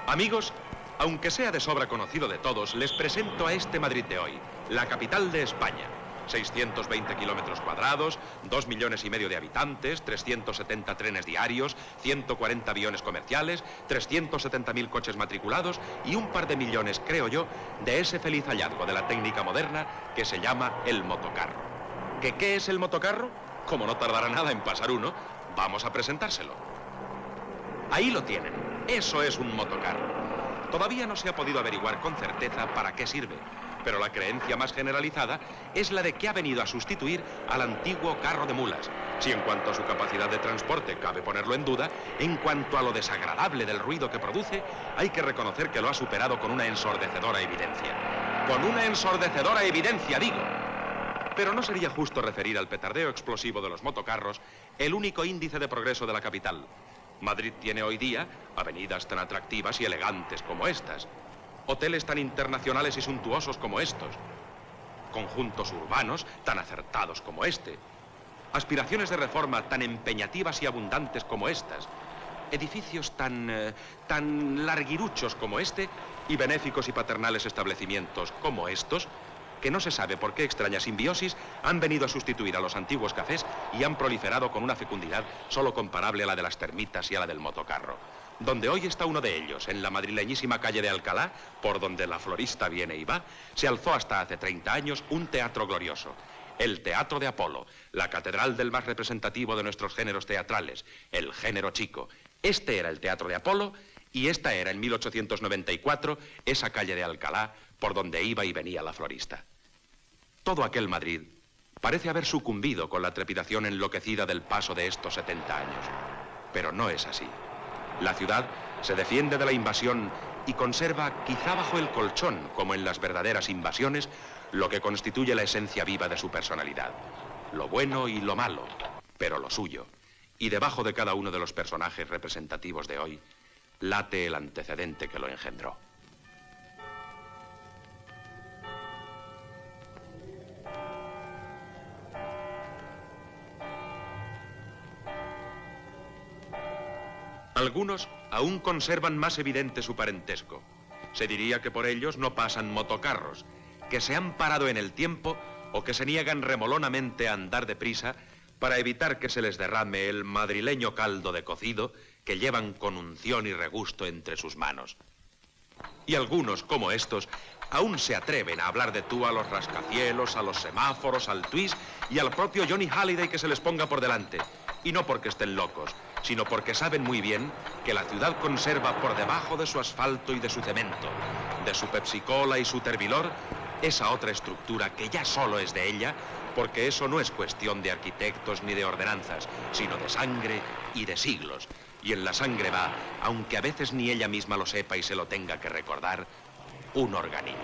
Amigos, aunque sea de sobra conocido de todos, les presento a este Madrid de hoy, la capital de España. 620 kilómetros cuadrados, 2,5 millones de habitantes, 370 trenes diarios, 140 aviones comerciales, 370.000 coches matriculados y un par de millones, creo yo, de ese feliz hallazgo de la técnica moderna que se llama el motocarro. ¿Qué es el motocarro? Como no tardará nada en pasar uno, vamos a presentárselo. Ahí lo tienen, eso es un motocarro. Todavía no se ha podido averiguar con certeza para qué sirve, pero la creencia más generalizada es la de que ha venido a sustituir al antiguo carro de mulas. Si en cuanto a su capacidad de transporte cabe ponerlo en duda, en cuanto a lo desagradable del ruido que produce, hay que reconocer que lo ha superado con una ensordecedora evidencia. Con una ensordecedora evidencia, digo. Pero no sería justo referir al petardeo explosivo de los motocarros el único índice de progreso de la capital. Madrid tiene hoy día avenidas tan atractivas y elegantes como estas, hoteles tan internacionales y suntuosos como estos, conjuntos urbanos tan acertados como este, aspiraciones de reforma tan empeñativas y abundantes como estas, edificios tan larguiruchos como este y benéficos y paternales establecimientos como estos, que no se sabe por qué extraña simbiosis han venido a sustituir a los antiguos cafés y han proliferado con una fecundidad solo comparable a la de las termitas y a la del motocarro. Donde hoy está uno de ellos, en la madrileñísima calle de Alcalá, por donde la florista viene y va, se alzó hasta hace 30 años un teatro glorioso, el Teatro de Apolo, la catedral del más representativo de nuestros géneros teatrales, el género chico. Este era el Teatro de Apolo y esta era, en 1894, esa calle de Alcalá por donde iba y venía la florista. Todo aquel Madrid parece haber sucumbido con la trepidación enloquecida del paso de estos 70 años. Pero no es así. La ciudad se defiende de la invasión y conserva, quizá bajo el colchón, como en las verdaderas invasiones, lo que constituye la esencia viva de su personalidad. Lo bueno y lo malo, pero lo suyo. Y debajo de cada uno de los personajes representativos de hoy, late el antecedente que lo engendró. Algunos aún conservan más evidente su parentesco. Se diría que por ellos no pasan motocarros, que se han parado en el tiempo o que se niegan remolonamente a andar deprisa para evitar que se les derrame el madrileño caldo de cocido que llevan con unción y regusto entre sus manos. Y algunos, como estos, aún se atreven a hablar de tú a los rascacielos, a los semáforos, al twist y al propio Johnny Halliday que se les ponga por delante. Y no porque estén locos, sino porque saben muy bien que la ciudad conserva por debajo de su asfalto y de su cemento, de su Pepsi-Cola y su Terbilor, esa otra estructura que ya solo es de ella, porque eso no es cuestión de arquitectos ni de ordenanzas, sino de sangre y de siglos. Y en la sangre va, aunque a veces ni ella misma lo sepa y se lo tenga que recordar, un organillo.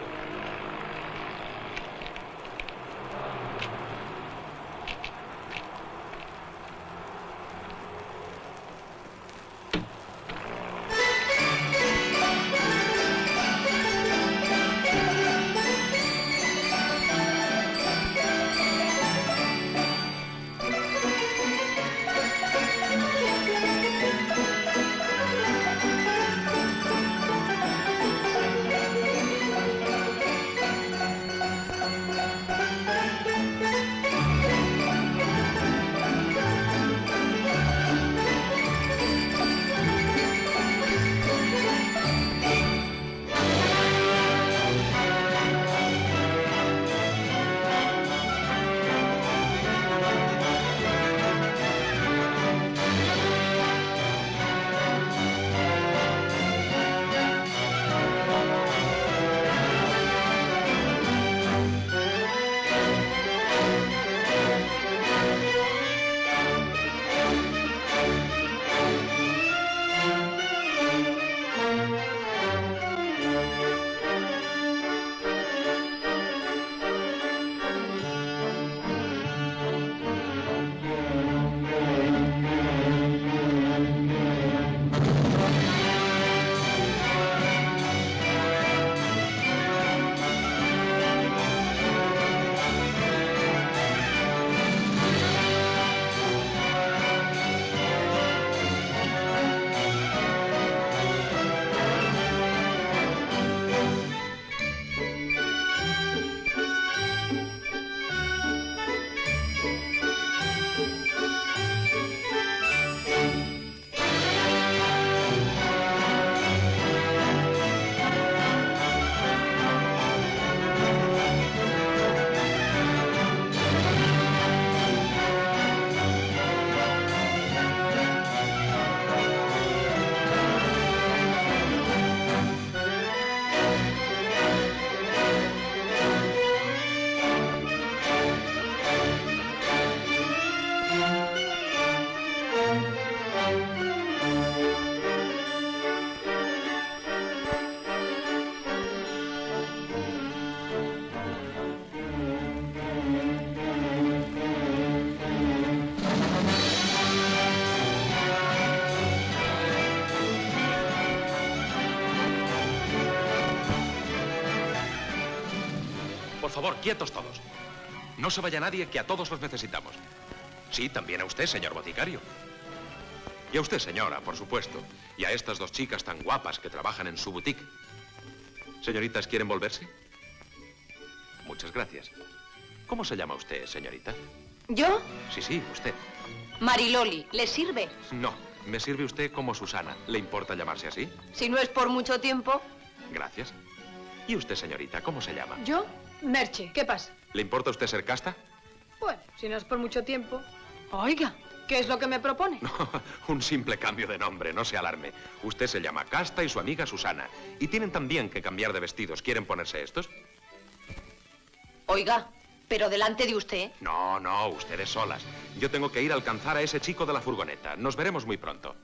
favor, quietos todos. No se vaya nadie, que a todos los necesitamos. Sí, también a usted, señor boticario. Y a usted, señora, por supuesto. Y a estas dos chicas tan guapas que trabajan en su boutique. Señoritas, ¿quieren volverse? Muchas gracias. ¿Cómo se llama usted, señorita? ¿Yo? Sí, usted. Mariloli, ¿le sirve? No, me sirve usted como Susana. ¿Le importa llamarse así? Si no es por mucho tiempo. Gracias. ¿Y usted, señorita, cómo se llama? ¿Yo? Merche, ¿qué pasa? ¿Le importa a usted ser casta? Bueno, si no es por mucho tiempo. Oiga, ¿qué es lo que me propone? No, un simple cambio de nombre, no se alarme. Usted se llama Casta y su amiga Susana. Y tienen también que cambiar de vestidos. ¿Quieren ponerse estos? Oiga, pero delante de usted. No, ustedes solas. Yo tengo que ir a alcanzar a ese chico de la furgoneta. Nos veremos muy pronto.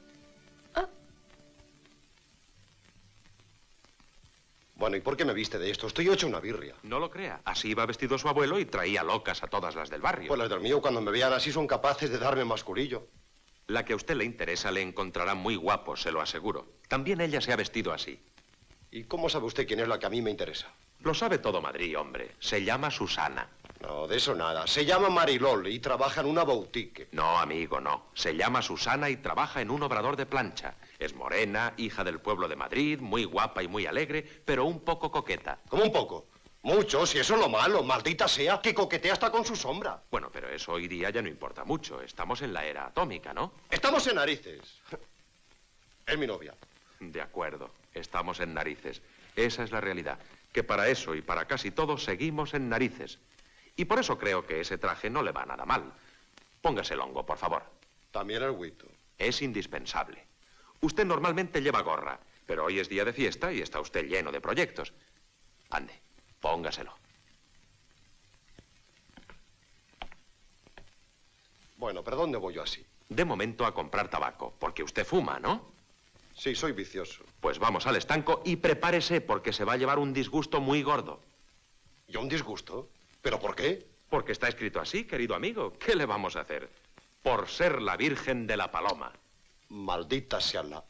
Bueno, ¿y por qué me viste de esto? Estoy hecho una birria. No lo crea. Así iba vestido su abuelo y traía locas a todas las del barrio. Pues las del mío, cuando me vean así, son capaces de darme más culillo. La que a usted le interesa le encontrará muy guapo, se lo aseguro. También ella se ha vestido así. ¿Y cómo sabe usted quién es la que a mí me interesa? Lo sabe todo Madrid, hombre. Se llama Susana. No, de eso nada. Se llama Mariloli y trabaja en una boutique. No, amigo, no. Se llama Susana y trabaja en un obrador de plancha. Es morena, hija del pueblo de Madrid, muy guapa y muy alegre, pero un poco coqueta. ¿Cómo un poco? Mucho, si eso es lo malo, maldita sea, que coquetea hasta con su sombra. Bueno, pero eso hoy día ya no importa mucho. Estamos en la era atómica, ¿no? Estamos en narices. Es mi novia. De acuerdo, estamos en narices. Esa es la realidad. Que para eso y para casi todo seguimos en narices. Y por eso creo que ese traje no le va nada mal. Póngase el hongo, por favor. También el huito. Es indispensable. Usted normalmente lleva gorra, pero hoy es día de fiesta y está usted lleno de proyectos. Ande, póngaselo. Bueno, ¿pero dónde voy yo así? De momento a comprar tabaco, porque usted fuma, ¿no? Sí, soy vicioso. Pues vamos al estanco y prepárese porque se va a llevar un disgusto muy gordo. ¿Y un disgusto? ¿Pero por qué? Porque está escrito así, querido amigo. ¿Qué le vamos a hacer? Por ser la Virgen de la Paloma. Maldita sea la...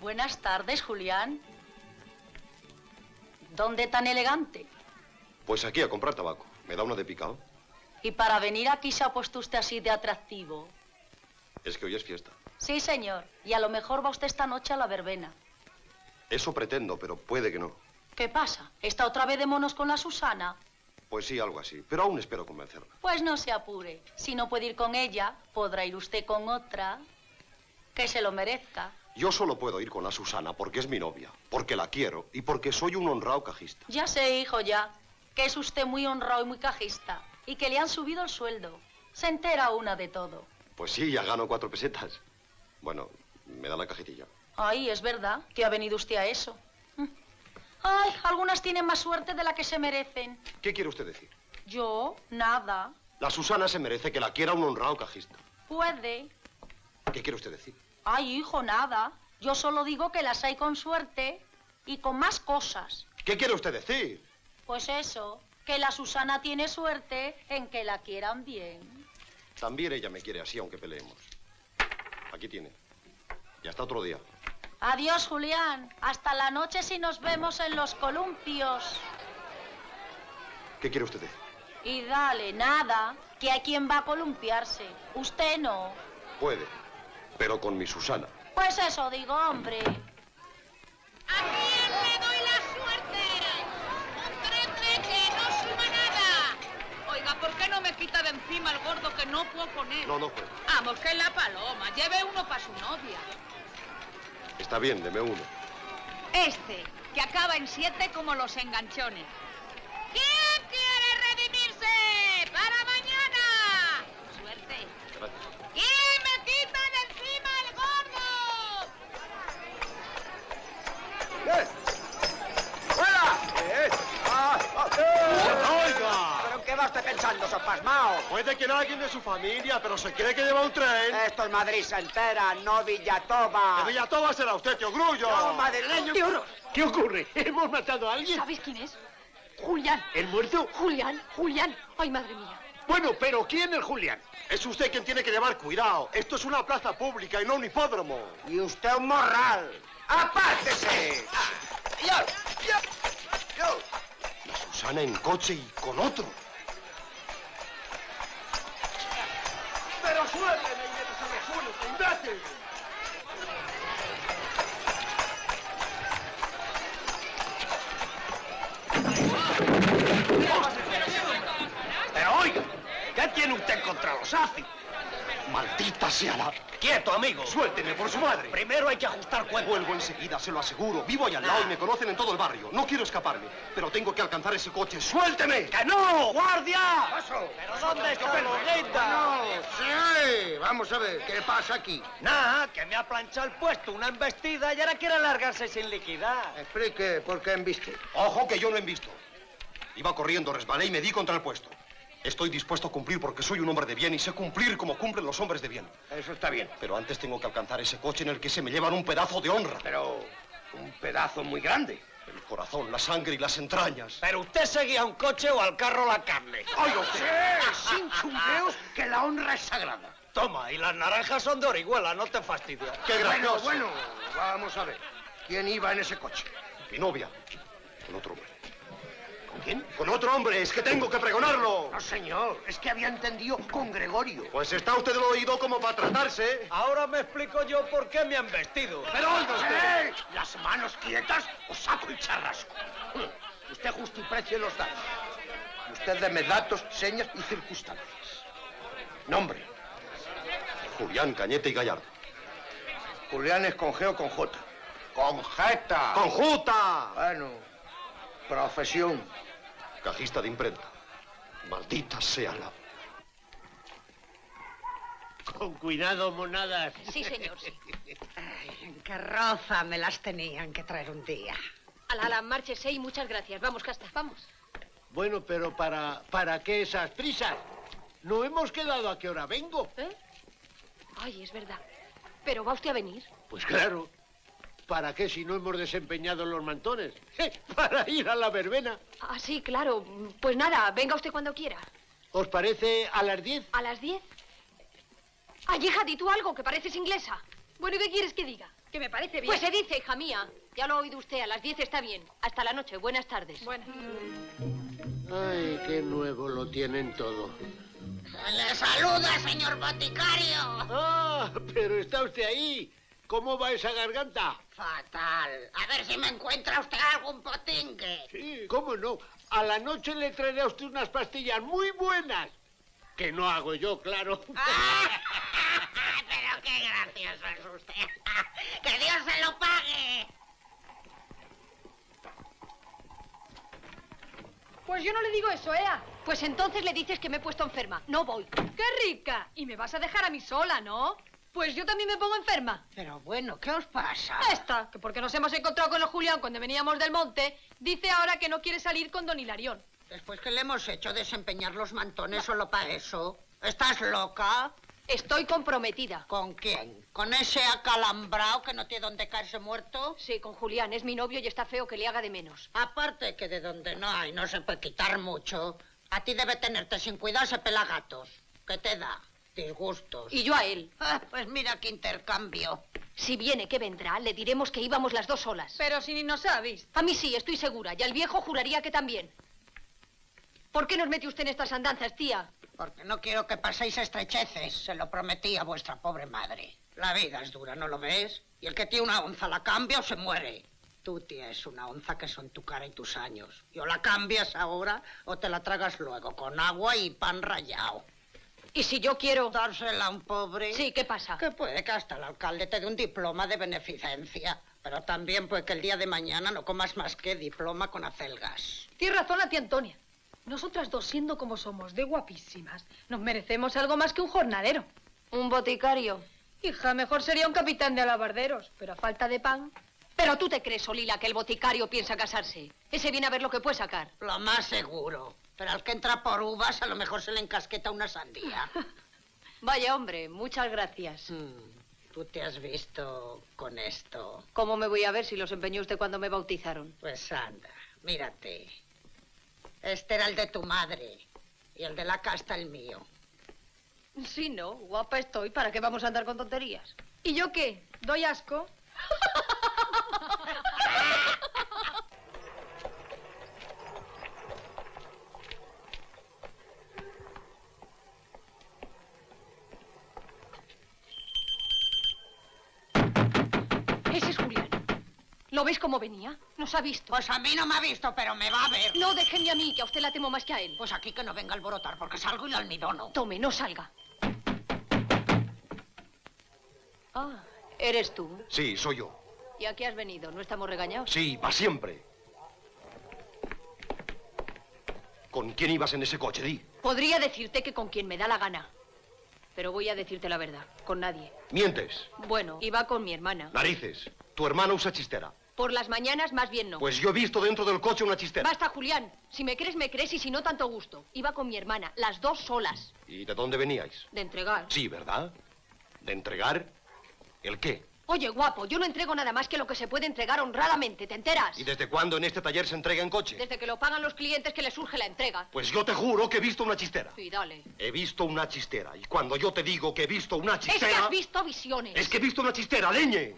Buenas tardes, Julián. ¿Dónde tan elegante? Pues aquí a comprar tabaco. ¿Me da una de picado? ¿Y para venir aquí se ha puesto usted así de atractivo? Es que hoy es fiesta. Sí, señor. Y a lo mejor va usted esta noche a la verbena. Eso pretendo, pero puede que no. ¿Qué pasa? ¿Está otra vez de monos con la Susana? Pues sí, algo así. Pero aún espero convencerla. Pues no se apure. Si no puede ir con ella, podrá ir usted con otra que se lo merezca. Yo solo puedo ir con la Susana porque es mi novia, porque la quiero y porque soy un honrado cajista. Ya sé, hijo, ya, que es usted muy honrado y muy cajista y que le han subido el sueldo. Se entera una de todo. Pues sí, ya gano 4 pesetas. Bueno, me da la cajetilla. Ay, es verdad que ha venido usted a eso. Ay, algunas tienen más suerte de la que se merecen. ¿Qué quiere usted decir? Yo, nada. La Susana se merece que la quiera un honrado cajista. Puede. ¿Qué quiere usted decir? Ay, hijo, nada. Yo solo digo que las hay con suerte y con más cosas. ¿Qué quiere usted decir? Pues eso, que la Susana tiene suerte en que la quieran bien. También ella me quiere así, aunque peleemos. Aquí tiene. Y hasta otro día. Adiós, Julián. Hasta la noche si nos vemos en los columpios. ¿Qué quiere usted decir? Y dale, nada, que hay quien va a columpiarse. Usted no. Puede, pero con mi Susana. Pues eso digo, hombre. ¿A quién le doy la suerte? Un triple que no suma nada. Oiga, ¿por qué no me quita de encima el gordo que no puedo poner? No, no puede. Vamos, que es la paloma. Lleve uno para su novia. Está bien, deme uno. Este, que acaba en 7 como los enganchones. ¿Quién quiere redimirse para mañana? Suerte. Gracias. ¿Quién me quita de encima el gordo? ¡Oiga! ¿Pero en qué va usted pensando, sopasmao? Puede que alguien de su familia, pero se cree que lleva un tren. Esto es Madrid se entera, no Villatoba. ¡Que Villatoba será usted, tío Grullo! No, madrileño. ¿Qué ocurre? ¿Hemos matado a alguien? ¿Sabes quién es? Julián. ¿El muerto? Julián, Julián. Ay, madre mía. Bueno, pero ¿quién es Julián? Es usted quien tiene que llevar cuidado. Esto es una plaza pública y no un hipódromo. Y usted un morral. ¡Apártese! La Susana en coche y con otro. ¡Pero suélteme y metes a los unos, imbécil! Pero oiga, ¿qué tiene usted contra los AFI? ¡Maldita sea la... Quieto, amigo. ¡Suélteme por su madre! Primero hay que ajustar cuentas. Vuelvo enseguida, se lo aseguro. Vivo ahí al lado y me conocen en todo el barrio. No quiero escaparme, pero tengo que alcanzar ese coche. ¡Suélteme! ¡Que no! ¡Guardia! ¿Pero dónde está Lolita? Sí, vamos a ver, ¿qué pasa aquí? Nada, que me ha planchado el puesto una embestida y ahora quiere largarse sin liquidar. Explique por qué embiste. Ojo que yo no he visto. Iba corriendo, resbalé y me di contra el puesto. Estoy dispuesto a cumplir porque soy un hombre de bien y sé cumplir como cumplen los hombres de bien. Eso está bien, Pero antes tengo que alcanzar ese coche en el que se me llevan un pedazo de honra. pero un pedazo muy grande. El corazón, la sangre y las entrañas. ¿Pero usted seguía un coche o al carro la carne? ¡Oiga usted! Sin chungueos, que la honra es sagrada. Toma, y las naranjas son de Orihuela, no te fastidies. ¡Qué gracioso! Bueno, vamos a ver. ¿Quién iba en ese coche? Mi novia. Con otro hombre. ¿Con quién? ¡Con otro hombre! ¡Es que tengo que pregonarlo! No, señor, es que había entendido con Gregorio. Pues está usted del oído como para tratarse. Ahora me explico yo por qué me han vestido. Pero oiga usted, las manos quietas o saco el charrasco. Usted justiprecie los datos. Y usted deme datos, señas y circunstancias. Nombre. Julián Cañete y Gallardo. Julián es con G o con J. Con Jeta. ¡Conjuta! Bueno, profesión. Cajista de imprenta. Maldita sea la... Con cuidado, monadas. Sí, señor, sí. En carroza me las tenían que traer un día. Ala, márchese y muchas gracias. Vamos, Casta, vamos. Bueno, pero ¿para qué esas prisas? ¿No hemos quedado a qué hora vengo? ¿Eh? Ay, es verdad. ¿Pero va usted a venir? Pues claro. ¿Para qué si no hemos desempeñado los mantones? Para ir a la verbena. Ah, sí, claro. Pues nada, venga usted cuando quiera. ¿Os parece a las 10? ¿A las 10? Ay, hija, di tú algo, que pareces inglesa. Bueno, ¿y qué quieres que diga? Que me parece bien. Pues se dice, hija mía. Ya lo ha oído usted, a las 10 está bien. Hasta la noche, buenas tardes. Bueno. Ay, qué nuevo lo tienen todo. ¡Le saluda, señor boticario! Ah, pero está usted ahí. ¿Cómo va esa garganta? Fatal. A ver si me encuentra usted algún potingue. Sí, ¿cómo no? A la noche le traeré a usted unas pastillas muy buenas. Que no hago yo, claro. ¡Ah! Pero qué gracioso es usted. ¡Que Dios se lo pague! Pues yo no le digo eso, Ea. Pues entonces le dices que me he puesto enferma. No voy. ¡Qué rica! Y me vas a dejar a mí sola, ¿no? Pues yo también me pongo enferma. Pero bueno, ¿qué os pasa? Esta, que porque nos hemos encontrado con el Julián cuando veníamos del monte, dice ahora que no quiere salir con don Hilarión. Después que le hemos hecho desempeñar los mantones solo para eso. ¿Estás loca? Estoy comprometida. ¿Con quién? ¿Con ese acalambrao que no tiene dónde caerse muerto? Sí, con Julián. Es mi novio y está feo que le haga de menos. Aparte que de donde no hay no se puede quitar mucho. A ti debe tenerte sin cuidado ese pelagatos. ¿Qué te da? Disgustos. Y yo a él. Ah, pues mira qué intercambio. Si viene que vendrá, le diremos que íbamos las dos solas. Pero si ni nos ha visto. A mí sí, estoy segura. Y al viejo juraría que también. ¿Por qué nos mete usted en estas andanzas, tía? Porque no quiero que paséis estrecheces. Se lo prometí a vuestra pobre madre. La vida es dura, ¿no lo ves? Y el que tiene una onza la cambia o se muere. Tú tienes una onza que son tu cara y tus años. Y o la cambias ahora o te la tragas luego con agua y pan rallado. ¿Y si yo quiero...? ¿Dársela a un pobre? Sí, ¿qué pasa? Que puede que hasta el alcalde te dé un diploma de beneficencia. Pero también puede que el día de mañana no comas más que diploma con acelgas. Tienes razón la tía Antonia. Nosotras dos, siendo como somos, de guapísimas, nos merecemos algo más que un jornalero. ¿Un boticario? Hija, mejor sería un capitán de alabarderos, pero a falta de pan... Pero tú te crees, Olila, que el boticario piensa casarse. Ese viene a ver lo que puede sacar. Lo más seguro. Pero al que entra por uvas, a lo mejor se le encasqueta una sandía. Vaya, hombre, muchas gracias. ¿Tú te has visto con esto? ¿Cómo me voy a ver si los empeñó usted cuando me bautizaron? Pues anda, mírate. Este era el de tu madre y el de la casta el mío. Sí, ¿no? Guapa estoy. ¿Para qué vamos a andar con tonterías? ¿Y yo qué? ¿Doy asco? Ese es Julián. ¿Lo ves cómo venía? ¿Nos ha visto? Pues a mí no me ha visto, pero me va a ver. No, déjenme a mí, que a usted la temo más que a él. Pues aquí que no venga a alborotar, porque salgo y lo almidono. Tome, no salga. Ah, ¿eres tú? Sí, soy yo. ¿Y a qué has venido? ¿No estamos regañados? Sí, va siempre. ¿Con quién ibas en ese coche, Di? Podría decirte que con quien me da la gana. Pero voy a decirte la verdad, con nadie. Mientes. Bueno, iba con mi hermana. Narices. Tu hermana usa chistera. Por las mañanas más bien no. Pues yo he visto dentro del coche una chistera. Basta, Julián. Si me crees, me crees, y si no, tanto gusto. Iba con mi hermana, las dos solas. ¿Y de dónde veníais? De entregar. Sí, ¿verdad? ¿De entregar? ¿El qué? Oye, guapo, yo no entrego nada más que lo que se puede entregar honradamente, ¿te enteras? ¿Y desde cuándo en este taller se entrega en coche? Desde que lo pagan los clientes que les surge la entrega. Pues yo te juro que he visto una chistera. Sí, dale. He visto una chistera. Y cuando yo te digo que he visto una chistera... Es que has visto visiones. Es que he visto una chistera, leñe.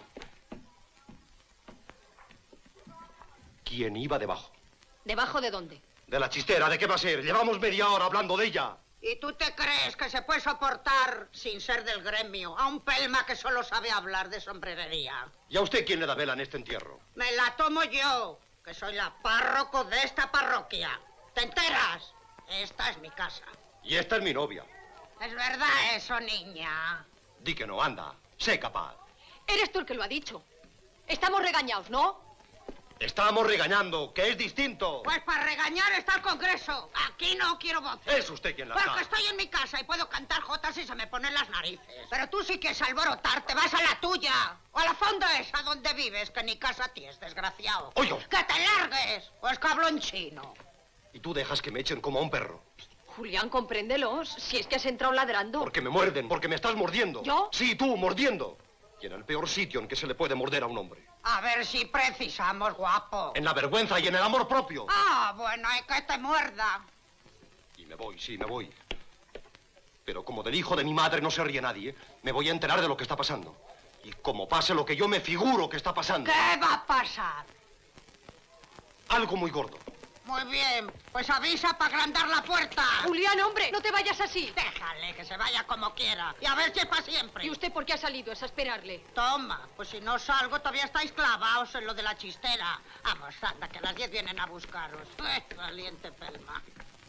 ¿Quién iba debajo? ¿Debajo de dónde? De la chistera, ¿de qué va a ser? Llevamos media hora hablando de ella. ¿Y tú te crees que se puede soportar, sin ser del gremio, a un pelma que solo sabe hablar de sombrerería? ¿Y a usted quién le da vela en este entierro? Me la tomo yo, que soy la párroco de esta parroquia. ¿Te enteras? Esta es mi casa. Y esta es mi novia. ¿Es verdad eso, niña? Di que no, anda. Sé capaz. Eres tú el que lo ha dicho. Estamos regañados, ¿no? Estábamos regañando, que es distinto. Pues para regañar está el Congreso. Aquí no quiero voces. Es usted quien la Porque da. estoy en mi casa y puedo cantar jotas y se me ponen las narices. Pero tú sí quieres alborotar, te vas a la tuya. O a la fonda esa donde vives, que ni casa tienes, desgraciado. Oye. ¡Que te largues! Pues que hablo en chino. Y tú dejas que me echen como a un perro. Julián, compréndelos. Si es que has entrado ladrando. Porque me muerden, porque me estás mordiendo. ¿Yo? Sí, tú, mordiendo. Y en el peor sitio en que se le puede morder a un hombre. A ver si precisamos, guapo. En la vergüenza y en el amor propio. Ah, bueno, es que te muerda. Y me voy, sí, me voy. Pero como del hijo de mi madre no se ríe nadie, me voy a enterar de lo que está pasando. Y como pase lo que yo me figuro que está pasando. ¿Qué va a pasar? Algo muy gordo. Muy bien, pues avisa para agrandar la puerta. Julián, hombre, no te vayas así. Déjale que se vaya como quiera. Y a ver si es para siempre. ¿Y usted por qué ha salido? Es a esperarle. Toma, pues si no salgo todavía estáis clavados en lo de la chistera. Vamos, anda, que a las 10 vienen a buscaros. Valiente pelma.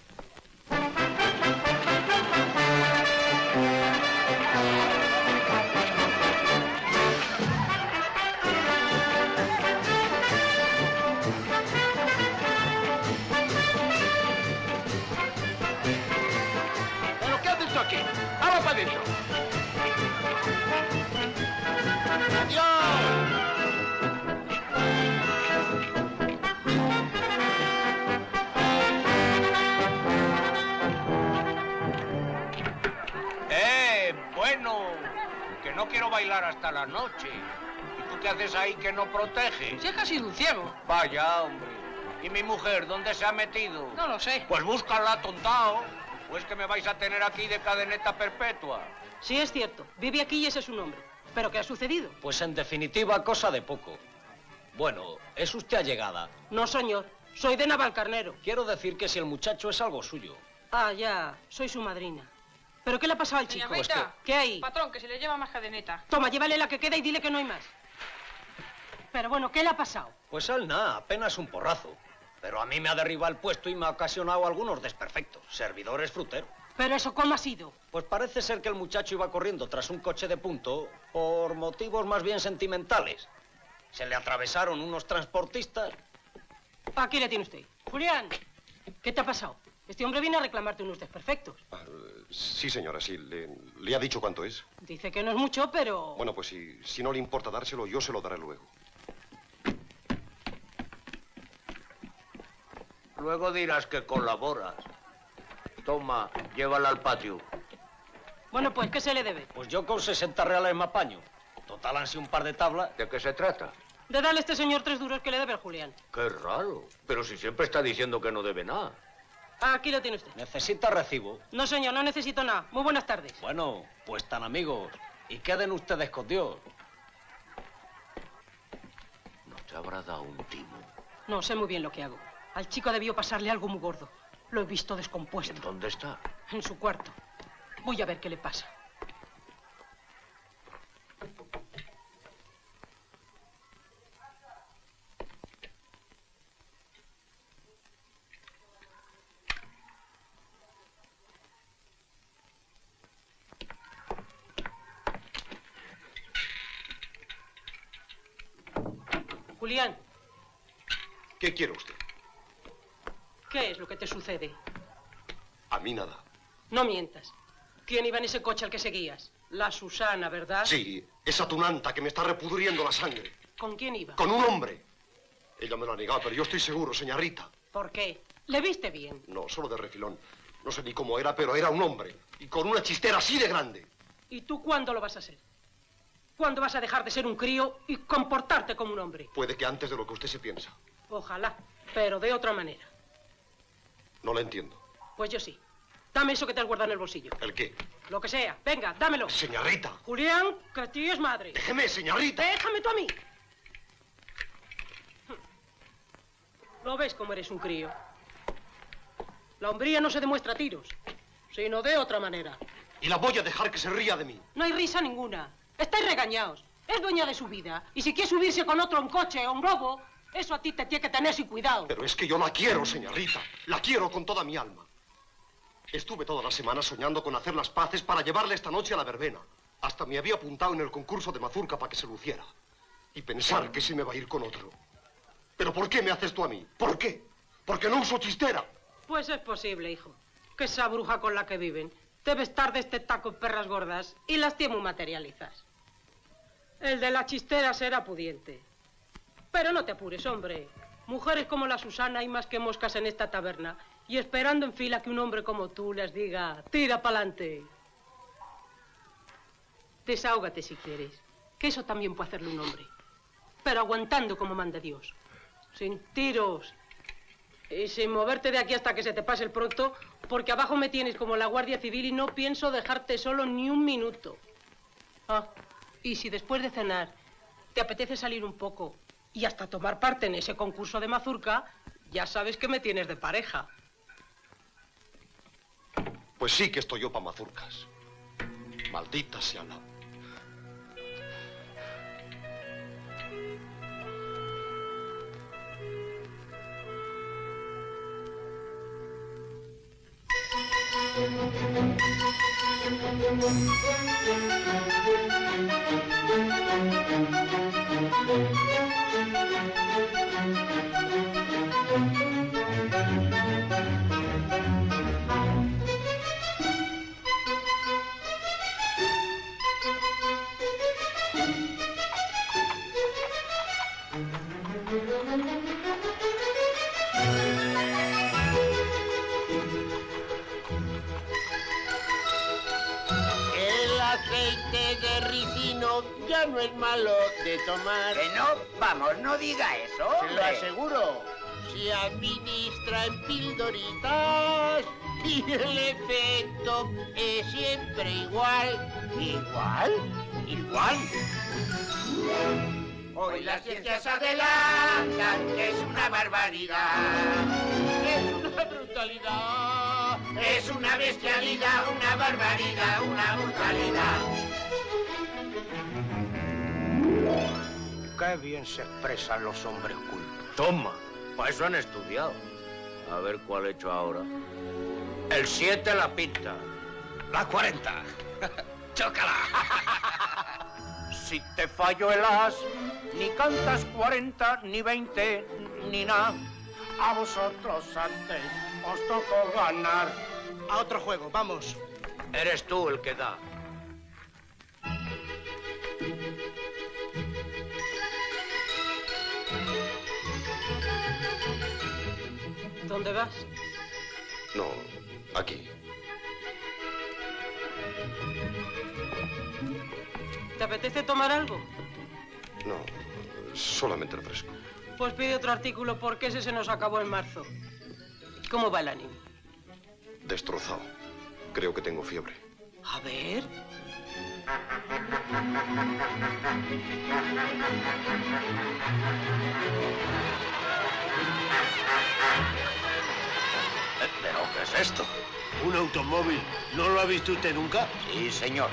¿Pero qué haces tú aquí? ¡Vamos para adentro! Bueno, que no quiero bailar hasta la noche. ¿Y tú qué haces ahí que no proteges? Si es que ha sido un ciego. Vaya, hombre. ¿Y mi mujer dónde se ha metido? No lo sé. Pues búscala, tontao. Pues que me vais a tener aquí de cadeneta perpetua. Sí, es cierto. Vive aquí y ese es su nombre. ¿Pero qué ha sucedido? Pues en definitiva, cosa de poco. Bueno, ¿es usted allegada? No, señor. Soy de Navalcarnero. Quiero decir que si el muchacho es algo suyo. Ah, ya. Soy su madrina. ¿Pero qué le ha pasado al chico? Doña Maita, ¿Qué hay? patrón, que se le lleva más cadeneta. Toma, llévale la que queda y dile que no hay más. Pero bueno, ¿qué le ha pasado? Pues a él nada, apenas un porrazo. Pero a mí me ha derribado el puesto y me ha ocasionado algunos desperfectos. Servidor es frutero. ¿Pero eso cómo ha sido? Pues parece ser que el muchacho iba corriendo tras un coche de punto por motivos más bien sentimentales. Se le atravesaron unos transportistas. Aquí le tiene usted. Julián, ¿qué te ha pasado? Este hombre viene a reclamarte unos desperfectos. Sí, señora, sí. ¿Le ha dicho cuánto es? Dice que no es mucho, pero... Bueno, pues si no le importa dárselo, yo se lo daré luego. Luego dirás que colaboras. Toma, llévala al patio. Bueno, pues, ¿qué se le debe? Pues yo con 60 reales me apaño. Total, han sido un par de tablas. ¿De qué se trata? De darle a este señor 3 duros que le debe el Julián. Qué raro. Pero si siempre está diciendo que no debe nada. Aquí lo tiene usted. ¿Necesita recibo? No, señor, no necesito nada. Muy buenas tardes. Bueno, pues tan amigos. Y queden ustedes con Dios. ¿No te habrá dado un timo? No, sé muy bien lo que hago. Al chico debió pasarle algo muy gordo. Lo he visto descompuesto. ¿Dónde está? En su cuarto. Voy a ver qué le pasa. Julián. ¿Qué quiere usted? ¿Qué es lo que te sucede? A mí nada. No mientas. ¿Quién iba en ese coche al que seguías? La Susana, ¿verdad? Sí, esa tunanta que me está repudriendo la sangre. ¿Con quién iba? Con un hombre. Ella me lo ha negado, pero yo estoy seguro, señorita. ¿Por qué? ¿Le viste bien? No, solo de refilón. No sé ni cómo era, pero era un hombre. Y con una chistera así de grande. ¿Y tú cuándo lo vas a ser? ¿Cuándo vas a dejar de ser un crío y comportarte como un hombre? Puede que antes de lo que usted se piensa. Ojalá, pero de otra manera. No la entiendo. Pues yo sí. Dame eso que te has guardado en el bolsillo. ¿El qué? Lo que sea. Venga, dámelo. Señorita. Julián, que tío es madre. Déjeme, señorita. Déjame tú a mí. ¿No ves cómo eres un crío? La hombría no se demuestra a tiros, sino de otra manera. Y la voy a dejar que se ría de mí. No hay risa ninguna. Estáis regañados. Es dueña de su vida. Y si quiere subirse con otro en coche o en globo, eso a ti te tiene que tener sin cuidado. Pero es que yo la quiero, señorita. La quiero con toda mi alma. Estuve toda la semana soñando con hacer las paces para llevarle esta noche a la verbena. Hasta me había apuntado en el concurso de mazurca para que se luciera. Y pensar que se me va a ir con otro. ¿Pero por qué me haces tú a mí? ¿Por qué? Porque no uso chistera. Pues es posible, hijo. Que esa bruja con la que viven debe estar de este taco en perras gordas y las tiene muy materializadas. El de la chistera será pudiente. Pero no te apures, hombre. Mujeres como la Susana hay más que moscas en esta taberna. Y esperando en fila que un hombre como tú les diga, tira pa'lante. Desahógate si quieres, que eso también puede hacerle un hombre. Pero aguantando como manda Dios. Sin tiros. Y sin moverte de aquí hasta que se te pase el pronto, porque abajo me tienes como la Guardia Civil y no pienso dejarte solo ni un minuto. Ah, Y si después de cenar te apetece salir un poco y hasta tomar parte en ese concurso de mazurca, ya sabes que me tienes de pareja. Pues sí que estoy yo para mazurcas. Maldita sea la... El aceite de ricino ya no es malo de tomar. ¿Que no? Vamos, no diga eso, Se lo hombre. aseguro. Se administra en pildoritas y el efecto es siempre igual. ¿Igual? ¿Igual? Hoy las ciencias adelantan, que es una barbaridad. Es una brutalidad. Es una bestialidad, una barbaridad, una brutalidad. Qué bien se expresan los hombres cultos. Toma, para eso han estudiado. A ver cuál he hecho ahora. El 7 la pinta. La 40. ¡Chócala! Si te fallo el as, ni cantas 40, ni 20, ni nada. A vosotros antes os tocó ganar. A otro juego, vamos. Eres tú el que da. ¿Dónde vas? No, aquí. ¿Te apetece tomar algo? No, solamente refresco. Pues pide otro artículo porque ese se nos acabó en marzo. ¿Cómo va el ánimo? Destrozado. Creo que tengo fiebre. A ver. ¿Pero qué es esto? Un automóvil. ¿No lo ha visto usted nunca? Sí, señor.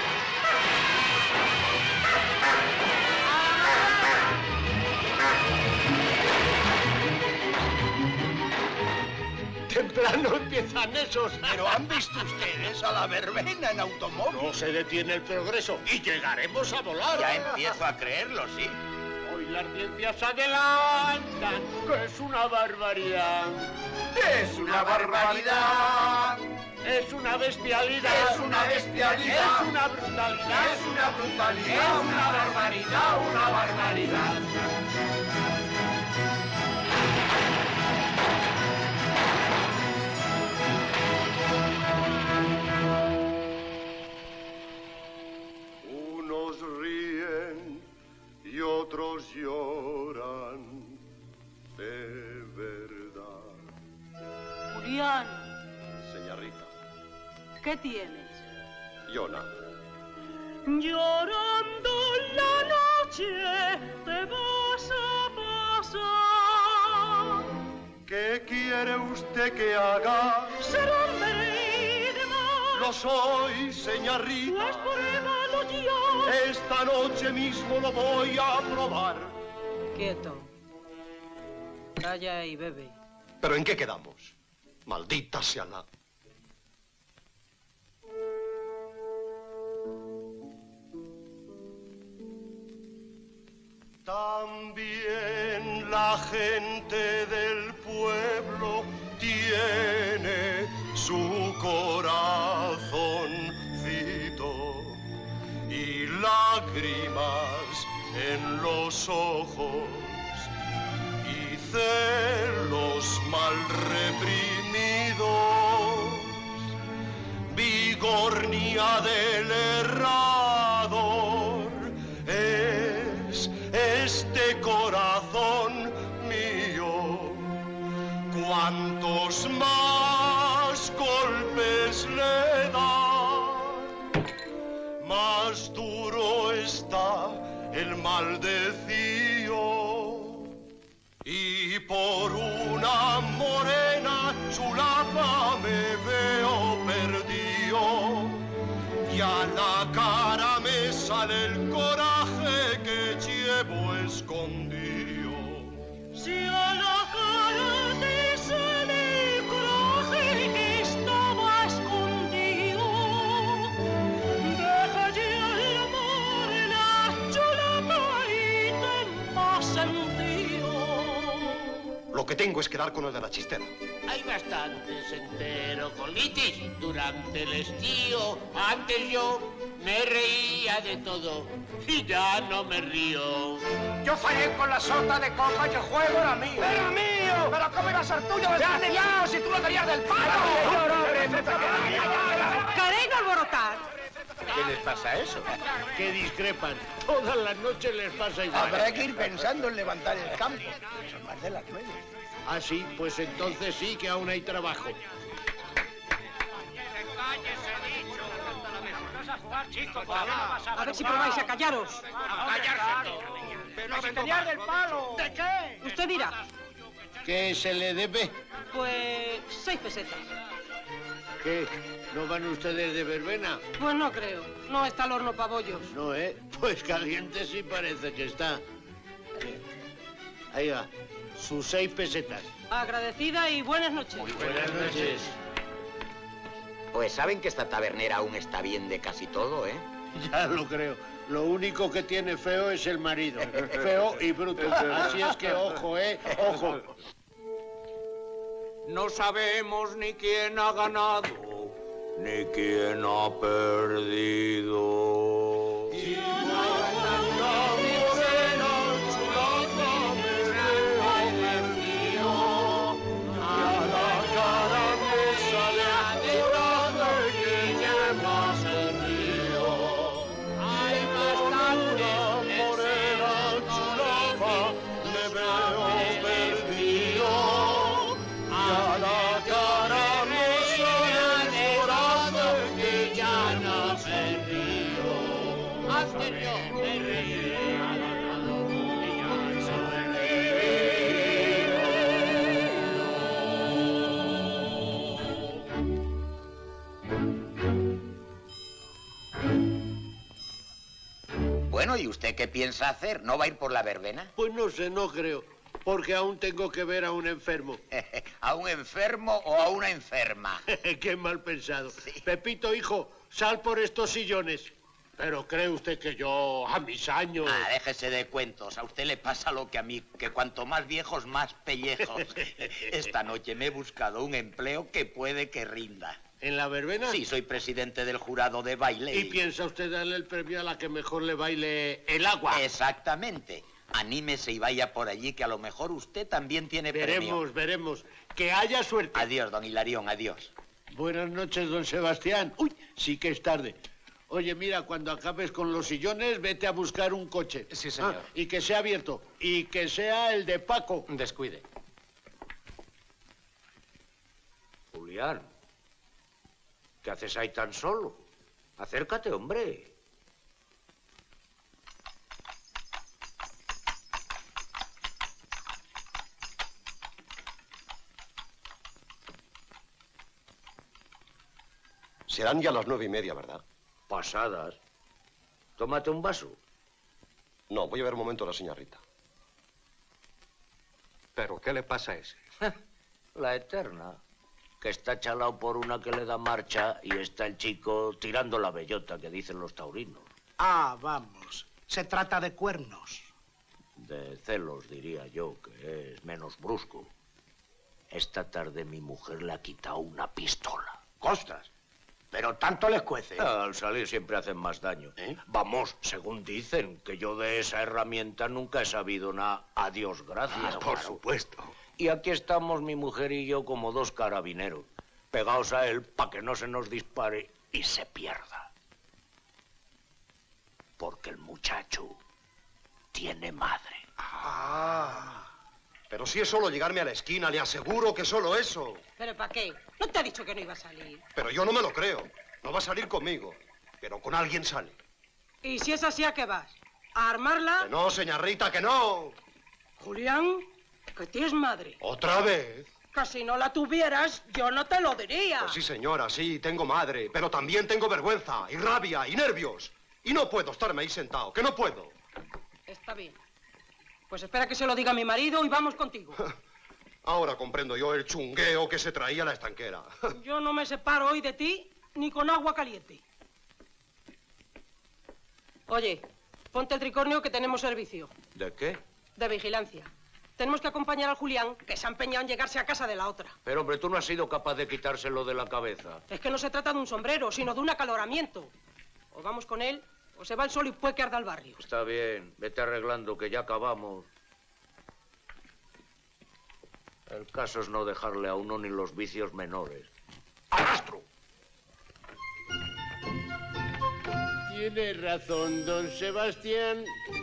Temprano empiezan esos. ¿Pero han visto ustedes a la verbena en automóvil? No se detiene el progreso y llegaremos a volar. Ya empiezo a creerlo, sí. Hoy las ciencias adelantan, que es una barbaridad. ¡Es una barbaridad! Es una bestialidad. ¡Es una bestialidad! Es una brutalidad. ¡Es una brutalidad! ¡Una barbaridad! ¡Una barbaridad! Unos ríen y otros lloran de verdad. Julián, Señorita, ¿qué tienes? yo nada. Llorando la noche te vas a pasar. ¿Qué quiere usted que haga? Ser hombre de mar. Lo soy, señorita. Pues pruébalo ya. Esta noche mismo lo voy a probar. Quieto. Calla y bebe. ¿Pero en qué quedamos? Maldita sea la... También la gente del pueblo tiene su corazoncito y lágrimas en los ojos y celos mal reprimidos, vigornia del errador. Es este corazón mío, cuantos más golpes le da, más duro está el maldecío. Y por una morena chulapa me veo perdido. Y a la cara me sale el coraje que llevo escondido. Si a la cara te sale el coraje que estaba escondido, deja ya el amor en la chulapa y ten más sentido. Lo que tengo es quedar con el de la chistera. Hay bastantes entero colitis durante el estío. Antes yo me reía de todo y ya no me río. Yo fallé con la sota de copa y el juego era mío. ¡Era mío! ¿Pero cómo iba a ser tuyo, desgraciado, si tú lo tenías del palo! ¡Queréis alborotar! ¿Qué les pasa a eso? Que discrepan. Todas las noches les pasa igual. Habrá que ir pensando en levantar el campo. Son más de las 9. Ah, sí, pues entonces sí que aún hay trabajo. A ver si probáis a callaros. ¡A callarse! ¡Pero si tenías del palo! ¿De qué? Usted dirá. ¿Qué se le debe? Pues 6 pesetas. ¿Qué? ¿No van ustedes de verbena? Pues no creo. No está el horno para bollos. No, ¿eh? Pues caliente sí parece que está. Ahí va. Sus 6 pesetas. Agradecida y buenas noches. Buenas noches. Pues saben que esta tabernera aún está bien de casi todo, ¿eh? Ya lo creo. Lo único que tiene feo es el marido. Feo y bruto. Así es que ojo, ¿eh? Ojo. No sabemos ni quién ha ganado, ni quién ha perdido. Bueno, ¿y usted qué piensa hacer? ¿No va a ir por la verbena? Pues no sé, no creo. Porque aún tengo que ver a un enfermo. ¿A un enfermo o a una enferma? Qué mal pensado. Sí. Pepito, hijo, sal por estos sillones. Pero ¿cree usted que yo, a mis años...? Ah, déjese de cuentos. A usted le pasa lo que a mí, que cuanto más viejos, más pellejos. Esta noche me he buscado un empleo que puede que rinda. ¿En la verbena? Sí, soy presidente del jurado de baile. ¿Y piensa usted darle el premio a la que mejor le baile el agua? Exactamente. Anímese y vaya por allí, que a lo mejor usted también tiene premio. Veremos. Que haya suerte. Adiós, don Hilarión, adiós. Buenas noches, don Sebastián. Uy, sí que es tarde. Oye, mira, cuando acabes con los sillones, vete a buscar un coche. Sí, señor. Y que sea abierto. Y que sea el de Paco. Descuide. Julián, ¿qué haces ahí tan solo? Acércate, hombre. Serán ya las 9:30, ¿verdad? Pasadas. Tómate un vaso. No, voy a ver un momento a la señorita. ¿Pero qué le pasa a ese? La eterna. Que está chalao por una que le da marcha y está el chico tirando la bellota que dicen los taurinos. Ah, vamos. Se trata de cuernos. De celos, diría yo, que es menos brusco. Esta tarde mi mujer le ha quitado una pistola. ¡Costras! Pero tanto les cuece. Al salir siempre hacen más daño. Vamos, según dicen, que yo de esa herramienta nunca he sabido nada. A Dios gracias. Por supuesto. Y aquí estamos mi mujer y yo como dos carabineros, pegados a él para que no se nos dispare y se pierda. Porque el muchacho tiene madre. Pero si es solo llegarme a la esquina, le aseguro que solo eso. ¿Pero para qué? ¿No te ha dicho que no iba a salir? Pero yo no me lo creo. No va a salir conmigo, pero con alguien sale. ¿Y si es así, a qué vas? a armarla. Que no, señorita, que no. Julián, que tienes madre. ¿Otra vez? Que si no la tuvieras, yo no te lo diría. Pues sí, señora, sí, tengo madre, pero también tengo vergüenza, y rabia, y nervios. Y no puedo estarme ahí sentado, que no puedo. Está bien. Pues espera que se lo diga a mi marido y vamos contigo. Ahora comprendo yo el chungueo que se traía a la estanquera. Yo no me separo hoy de ti ni con agua caliente. Oye, ponte el tricornio que tenemos servicio. ¿De qué? De vigilancia. Tenemos que acompañar al Julián, que se ha empeñado en llegarse a casa de la otra. Pero, hombre, tú no has sido capaz de quitárselo de la cabeza. Es que no se trata de un sombrero, sino de un acaloramiento. O vamos con él, o se va el sol y puede que arda el barrio. Está bien, vete arreglando, que ya acabamos. El caso es no dejarle a uno ni los vicios menores. ¡Arrastro! Tiene razón, don Sebastián.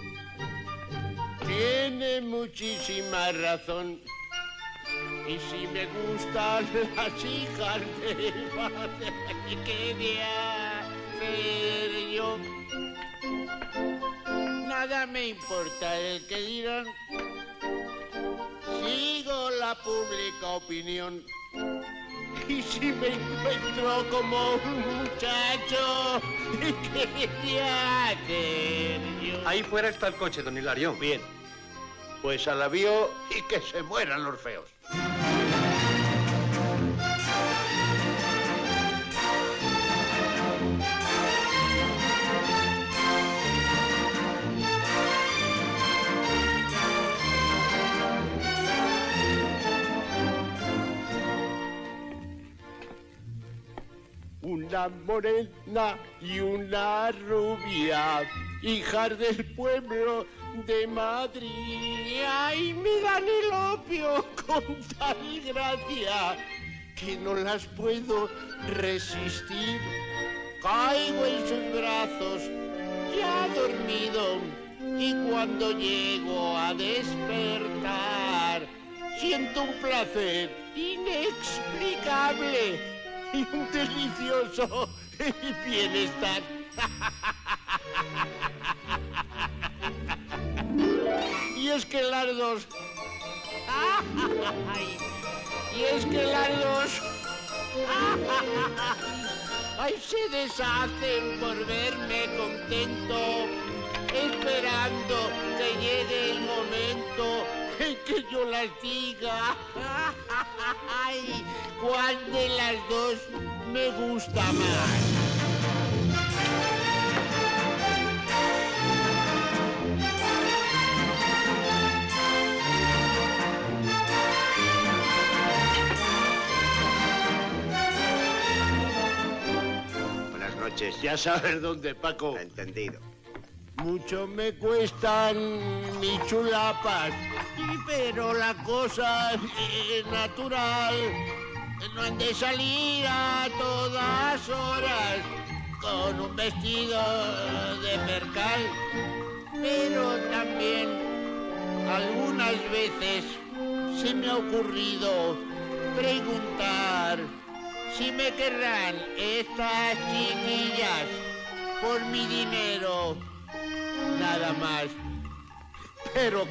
Tiene muchísima razón. Y si me gustan las hijas del padre, ¿qué voy a hacer yo? Nada me importa el que dirán. Sigo la pública opinión. Y si me encuentro como un muchacho, ¿qué voy a hacer yo? Ahí fuera está el coche, don Hilario. Bien. Pues al avión y que se mueran los feos. Una morena y una rubia, hijas del pueblo de Madrid. Ay, me dan el opio con tal gracia que no las puedo resistir. Caigo en sus brazos, ya dormido, y cuando llego a despertar, siento un placer inexplicable y un delicioso bienestar. Y es que las dos... Ay, se deshacen por verme contento, esperando que llegue el momento en que yo las diga. Ay, ¿cuál de las dos me gusta más? Buenas noches. Ya sabes dónde, Paco. Entendido. Mucho me cuestan mis chulapas, pero la cosa es natural. No han de salir a todas horas con un vestido de percal. Pero también algunas veces se me ha ocurrido preguntar si me querrán estas chiquillas por mi dinero. Nada más. Pero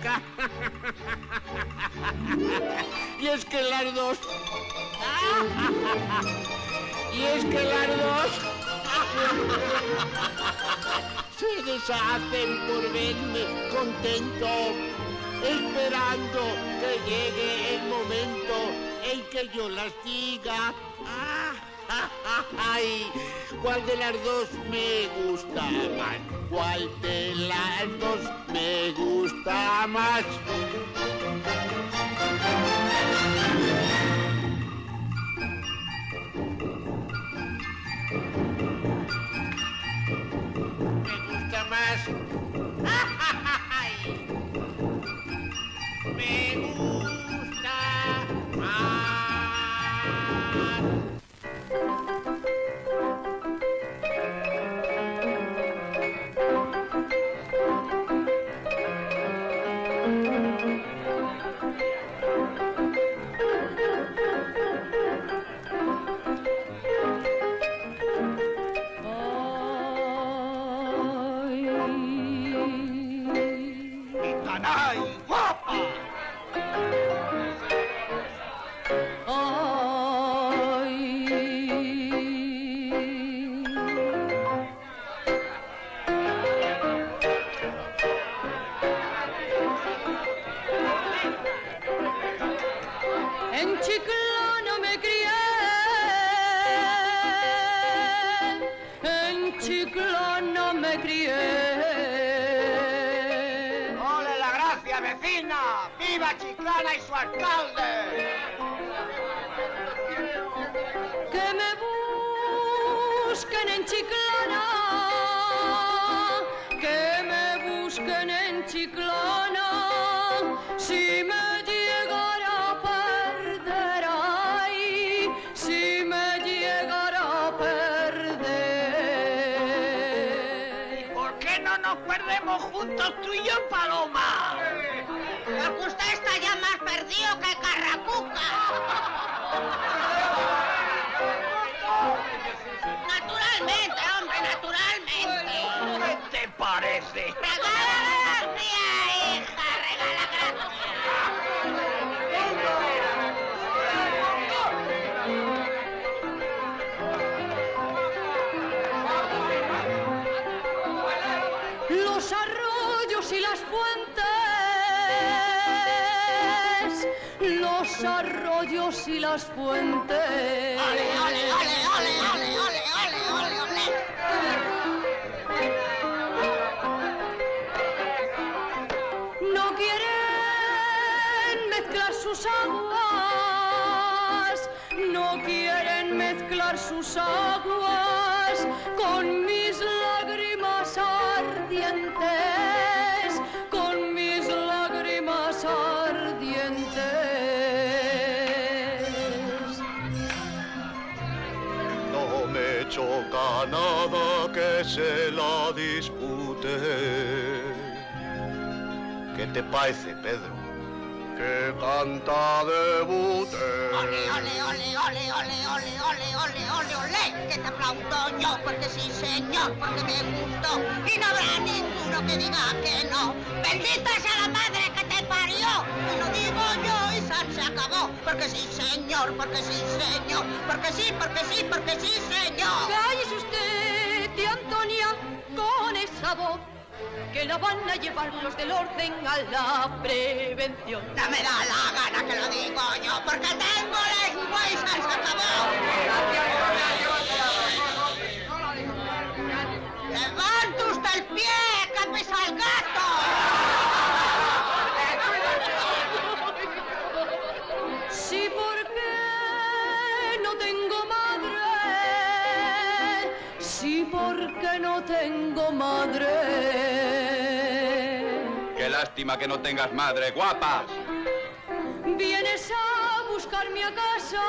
y es que las dos se deshacen por verme contento, esperando que llegue el momento en que yo las diga. Ay, ¿cuál de las dos me gusta más? ¿Cuál de las dos me gusta más? Me gusta más. Ay, me gusta más. En Chiclana me crié, en Chiclana me crié. ¡Ole la gracia, vecina! ¡Viva Chiclana y su alcalde! Que me busquen en Chiclana, que me busquen en Chiclana, si me llegara a perder, ay, si me llegara a perder. ¿Y por qué no nos perdemos juntos tú y yo, Paloma? Porque usted está ya más perdido que Carracuca. Naturalmente, hombre, naturalmente. ¿Qué te parece? Regala gracia, hija, regala Los arroyos y las fuentes, los arroyos y las fuentes. ¡Ole, ole, ole, ole, ole, ole, ole, ole, ole! No quieren mezclar sus aguas, no quieren mezclar sus aguas con mis lágrimas ardientes, con mis lágrimas ardientes. No me choca nada que se la dispute. ¿Qué te parece, Pedro? Que canta debute. Ole, ole, ole, ole, ole, ole, ole, ole, ole, ole, que te aplaudo yo, porque sí, señor, porque me gustó, y no habrá ninguno que diga que no. Bendita sea la madre que te parió, y lo digo yo, y se acabó, porque sí, señor, porque sí, señor, porque sí, porque sí, porque sí, señor. Cállese usted, tía Antonia, con esa voz, que la van a llevar los del orden a la prevención. No me da la gana que lo digo yo, porque tengo lengua y se acabó. ¡Levante usted el pie, que pisa el gato! Sí, porque no tengo madre, sí, porque no tengo madre. Qué lástima que no tengas madre, guapa. Vienes a buscarme a casa,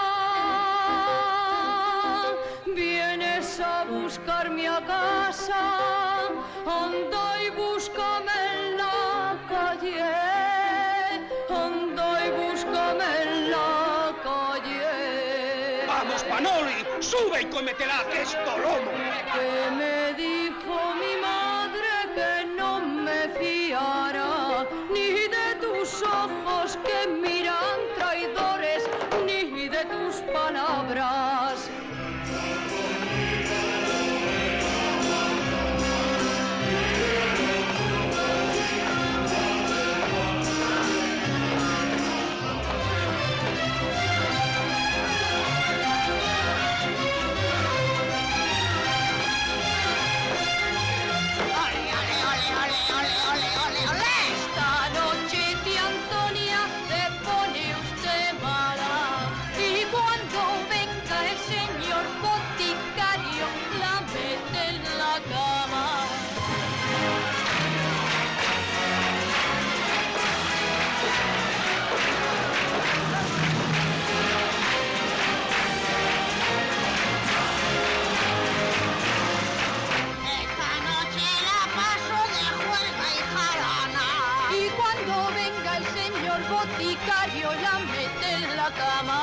vienes a buscarme a casa, anda y búscame en la calle, anda y búscame en la calle. ¡Vamos, Panoli! ¡Sube y cómetela, que esto lomo! Que me dijo mi madre que no me fiara ni de tus ojos que miran traidores, ni de tus palabras. Esta noche, tía Antonia, se pone usted mala, y cuando venga el señor boticario, la mete en la cama. Esta noche la paso de juerga y jarana. Y cuando venga el señor boticario, la mete en la cama.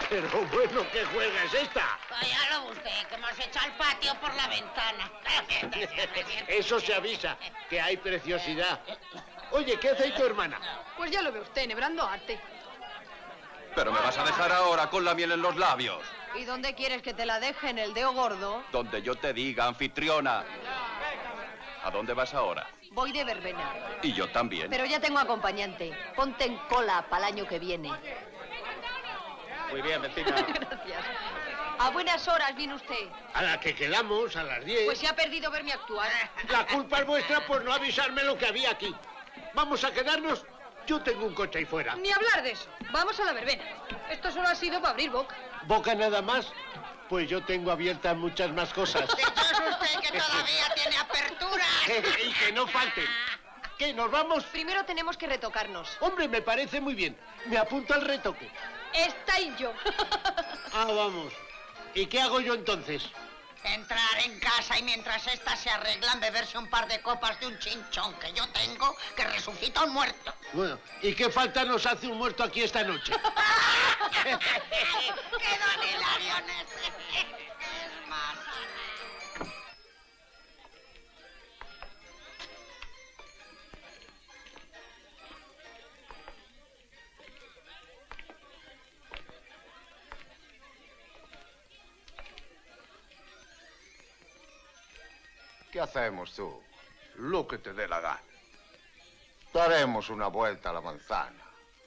Pero bueno, ¿qué juega es esta? Pues ya lo busqué, que hemos echado al patio por la ventana. Eso se avisa, que hay preciosidad. Oye, ¿qué hace tu hermana? Pues ya lo ve usted, enhebrando arte. Pero me vas a dejar ahora con la miel en los labios. ¿Y dónde quieres que te la deje? ¿En el dedo gordo? Donde yo te diga, anfitriona. ¿A dónde vas ahora? Voy de verbena. Y yo también. Pero ya tengo acompañante. Ponte en cola para el año que viene. Muy bien, vecina. Gracias. A buenas horas viene usted. A la que quedamos, a las 10. Pues se ha perdido verme actuar. La culpa es vuestra por no avisarme lo que había aquí. ¿Vamos a quedarnos? Yo tengo un coche ahí fuera. Ni hablar de eso. Vamos a la verbena. Esto solo ha sido para abrir boca. ¿Boca nada más? Pues yo tengo abiertas muchas más cosas. Dichoso usted que todavía tiene apertura. Y que no falten. ¿Qué, nos vamos? Primero tenemos que retocarnos. Hombre, me parece muy bien. Me apunto al retoque. Esta y yo. Ah, vamos. ¿Y qué hago yo entonces? Entrar en casa y mientras estas se arreglan beberse un par de copas de un chinchón que yo tengo que resucita un muerto. Bueno, ¿y qué falta nos hace un muerto aquí esta noche? ¡Qué don Hilario es más! ¿Qué hacemos tú? Lo que te dé la gana. Daremos una vuelta a la manzana.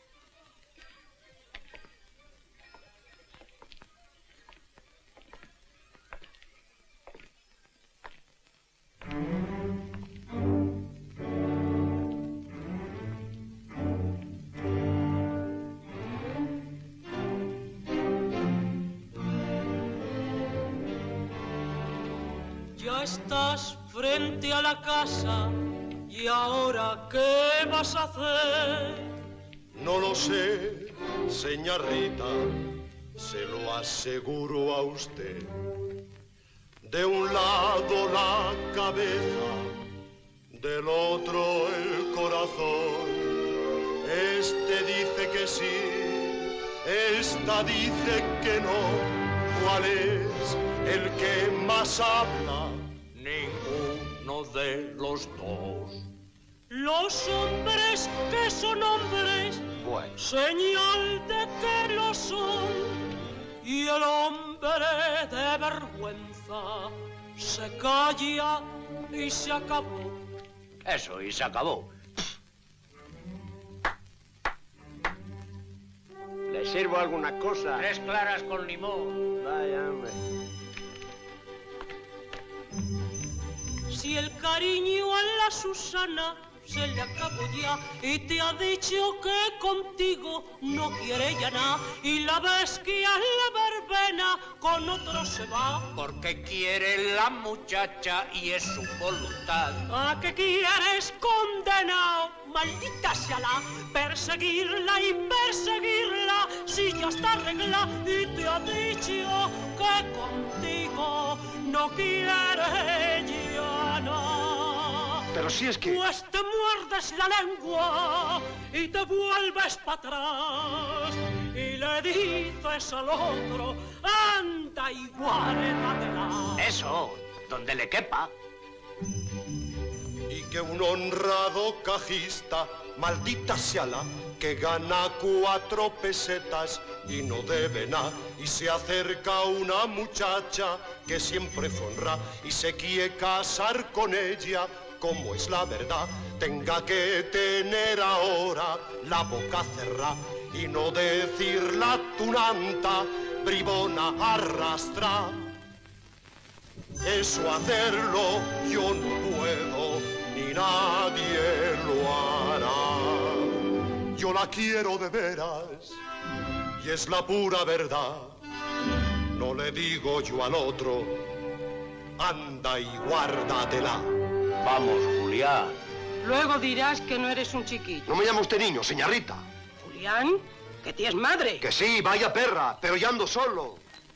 Ya estás frente a la casa y ahora ¿qué vas a hacer? No lo sé, señorita, se lo aseguro a usted. De un lado la cabeza, del otro el corazón. Este dice que sí, esta dice que no. ¿Cuál es el que más habla? Ninguno de los dos. Los hombres que son hombres, Bueno, señal de que lo son. Y el hombre de vergüenza se calla y se acabó. Eso, y se acabó. ¿Le sirvo alguna cosa? 3 claras con limón. Vaya, hombre. Si el cariño a la Susana se le acabó ya y te ha dicho que contigo no quiere ya nada y la ves que a la verbena con otro se va. Porque quiere la muchacha y es su voluntad. ¿A qué quieres, condenado? Maldita sea la, perseguirla y perseguirla si ya está arreglada y te ha dicho que contigo no quiere ya nada. Pero si es que... Pues te muerdes la lengua y te vuelves para atrás y le dices al otro, anda y guárdatela. Eso, donde le quepa. Y que un honrado cajista, maldita sea la, que gana 4 pesetas y no debe nada, y se acerca una muchacha que siempre fue honra y se quiere casar con ella, como es la verdad, tenga que tener ahora la boca cerrada y no decir la tunanta, bribona arrastra. Eso hacerlo yo no puedo, ni nadie lo hará. Yo la quiero de veras, y es la pura verdad. No le digo yo al otro, anda y guárdatela. Vamos, Julián. Luego dirás que no eres un chiquillo. No me llama usted niño, señorita. Julián, que tienes madre. Que sí, vaya perra, pero ya ando solo.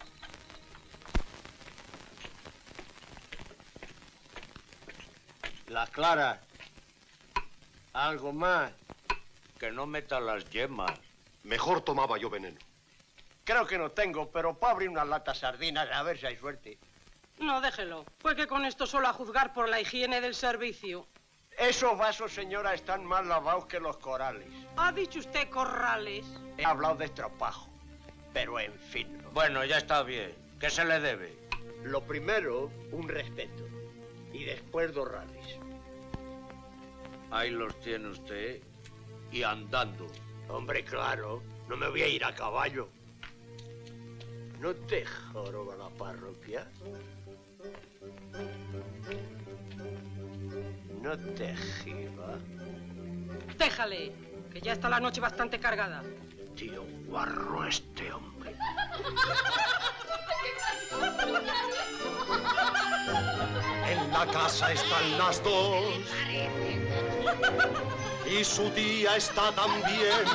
Las claras. ¿Algo más? Que no meta las yemas. Mejor tomaba yo veneno. Creo que no tengo, pero para abrir unas latas sardinas, a ver si hay suerte. No, déjelo. Fue que con esto solo a juzgar por la higiene del servicio. Esos vasos, señora, están más lavados que los corales. ¿Ha dicho usted corrales? He hablado de estropajo, pero en fin. Bueno, ya está bien. ¿Qué se le debe? Lo primero, un respeto. Y después 2 rallies. Ahí los tiene usted. Y andando. Hombre, claro. No me voy a ir a caballo. ¿No te joroba la parroquia? ¿No te jiba? Déjale, que ya está la noche bastante cargada. Tío guarro este hombre. En la casa están las 2 y su tía está también.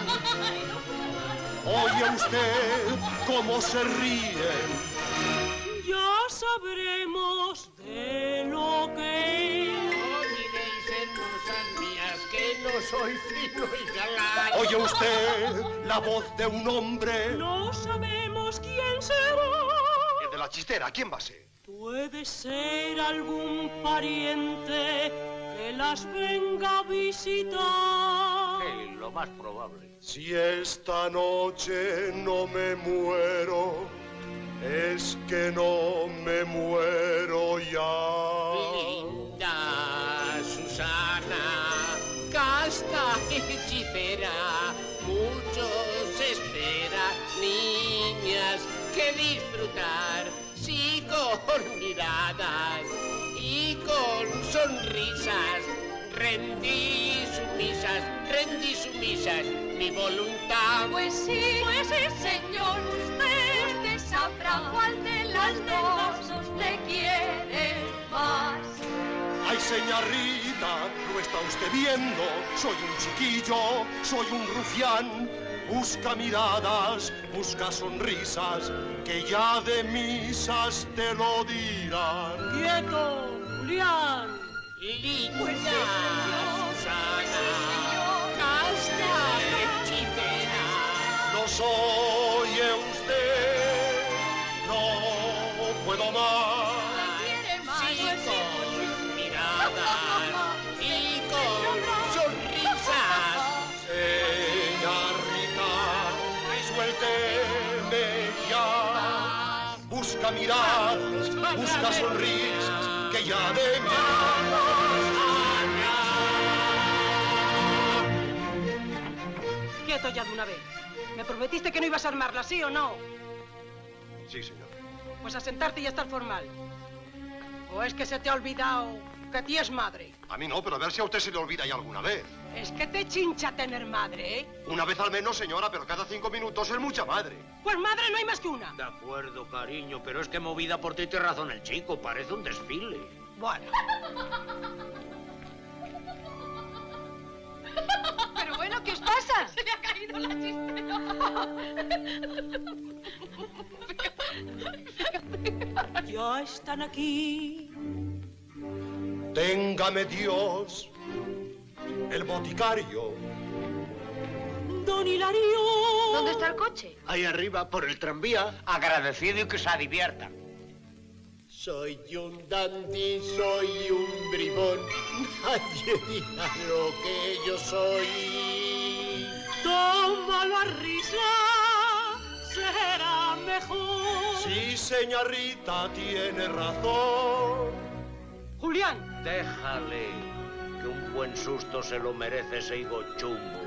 Oye usted cómo se ríen. Ya sabremos de lo que es. No diréis, hermosas mías, que no soy fino y galán. Oye usted la voz de un hombre. No sabemos quién será. El de la chistera, ¿quién va a ser? Puede ser algún pariente que las venga a visitar. Sí, lo más probable. Si esta noche no me muero, es que no me muero ya. Linda Susana, casta hechicera, mucho se espera, niñas, que disfrutar, sí, con miradas y con sonrisas. Rendí sumisas, mi voluntad. Pues sí, señor, usted sabrá cuál de las dos le quiere más. Ay, señorita, lo está usted viendo. Soy un chiquillo, soy un rufián. Busca miradas, busca sonrisas, que ya de misas te lo dirán. ¡Quieto, Julián! Linda Susana, casta hechicera. ¿Nos oye usted? No puedo más. Sí, con miradas y con sonrisas. Señorita, suélteme ya. Busca miradas, busca sonrisas, que ya de mí. Quieto ya de una vez. ¿Me prometiste que no ibas a armarla, sí o no? Sí, señor. Pues a sentarte y a estar formal. ¿O es que se te ha olvidado que ti es madre? A mí no, pero a ver si a usted se le olvida ya alguna vez. Es que te chincha tener madre, ¿eh? Una vez al menos, señora, pero cada 5 minutos es mucha madre. Pues madre no hay más que una. De acuerdo, cariño, pero es que movida por ti tiene razón el chico. Parece un desfile. Bueno. Pero bueno, ¿qué os pasa? Se le ha caído la chistera. Ya están aquí. Téngame Dios, el boticario. Don Hilario. ¿Dónde está el coche? Ahí arriba, por el tranvía. Agradecido y que se diviertan. Soy un dandy, soy un bribón. Nadie dirá lo que yo soy. Tómalo a risa, será mejor. Sí, señorita, tiene razón. Julián. Déjale, que un buen susto se lo merece ese higo chumbo.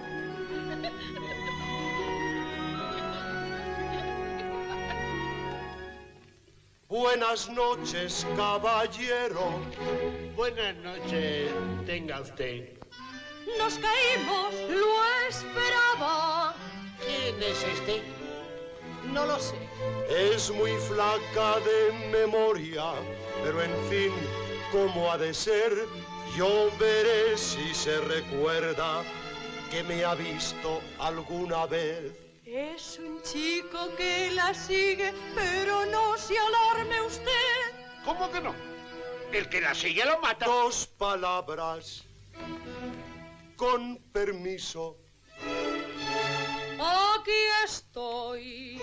Buenas noches, caballero. Buenas noches, tenga usted. Nos caímos, Lo esperaba. ¿Quién es este? No lo sé. Es muy flaca de memoria, pero en fin, ¿cómo ha de ser? Yo veré si se recuerda que me ha visto alguna vez. Es un chico que la sigue, pero no se alarme usted. ¿Cómo que no? El que la sigue lo mata. 2 palabras. Con permiso. Aquí estoy.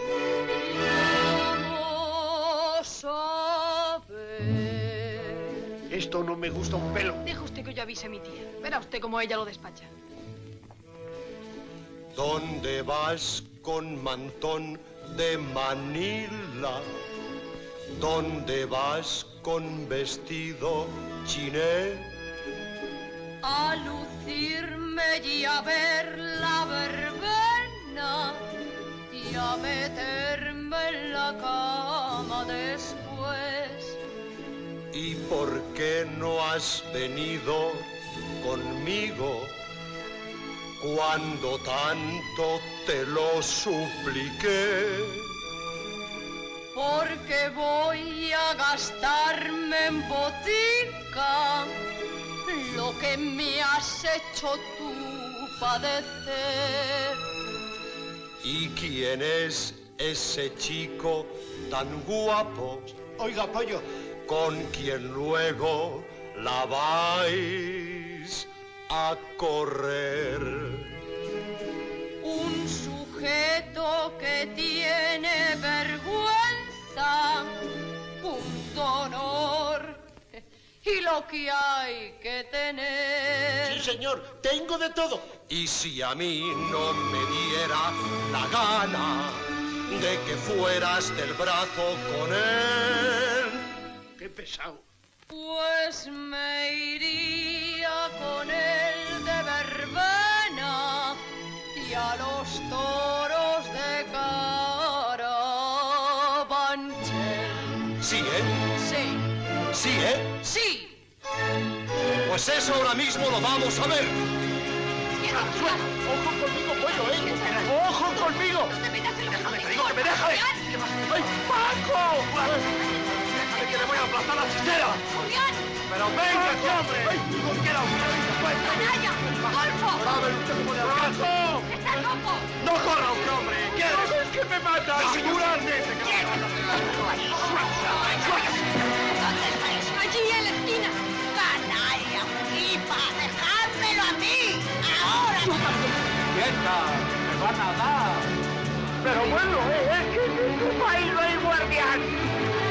Vamos a ver. Esto no me gusta un pelo. Deja usted que yo avise a mi tía. Verá usted cómo ella lo despacha. ¿Dónde vas con mantón de Manila? ¿Dónde vas con vestido chiné? A lucirme y a ver la verbena y a meterme en la cama después. ¿Y por qué no has venido conmigo cuando tanto te lo supliqué? Porque voy a gastarme en botica lo que me has hecho tú padecer. ¿Y quién es ese chico tan guapo? Oiga, pollo. Con quien luego la vais a correr. Un sujeto que tiene vergüenza, punto honor y lo que hay que tener. Sí, señor, tengo de todo. Y si a mí no me diera la gana de que fueras del brazo con él. Qué pesado. Pues me iría con él de verbena y a los toros de Carabanchel. ¿Sí, eh? Sí. ¿Sí, eh? Sí. Pues eso ahora mismo lo vamos a ver. ¡Ojo conmigo, pollo, eh! ¡Ojo conmigo! ¡Déjame, te digo que me dejes! ¡Ay, Paco! ¡Déjame que le voy a aplastar la chistera! ¡Julián! ¡Pero venga, qué hombre! ¡Ay, con qué la ¡Canalla! ¡Golfo! ¡Sabe usted cómo le abrazo! ¡Estás loco! ¡No corra usted, hombre! ¿Quieres? ¡Es que me mata! ¡Seguramente! ¡Allí en la esquina! ¡Canalla, flipa! ¡Dejádmelo a mí! ¡Ahora! ¡Quieta! ¡Me van a dar! Pero bueno, es que en tu país no hay guardián.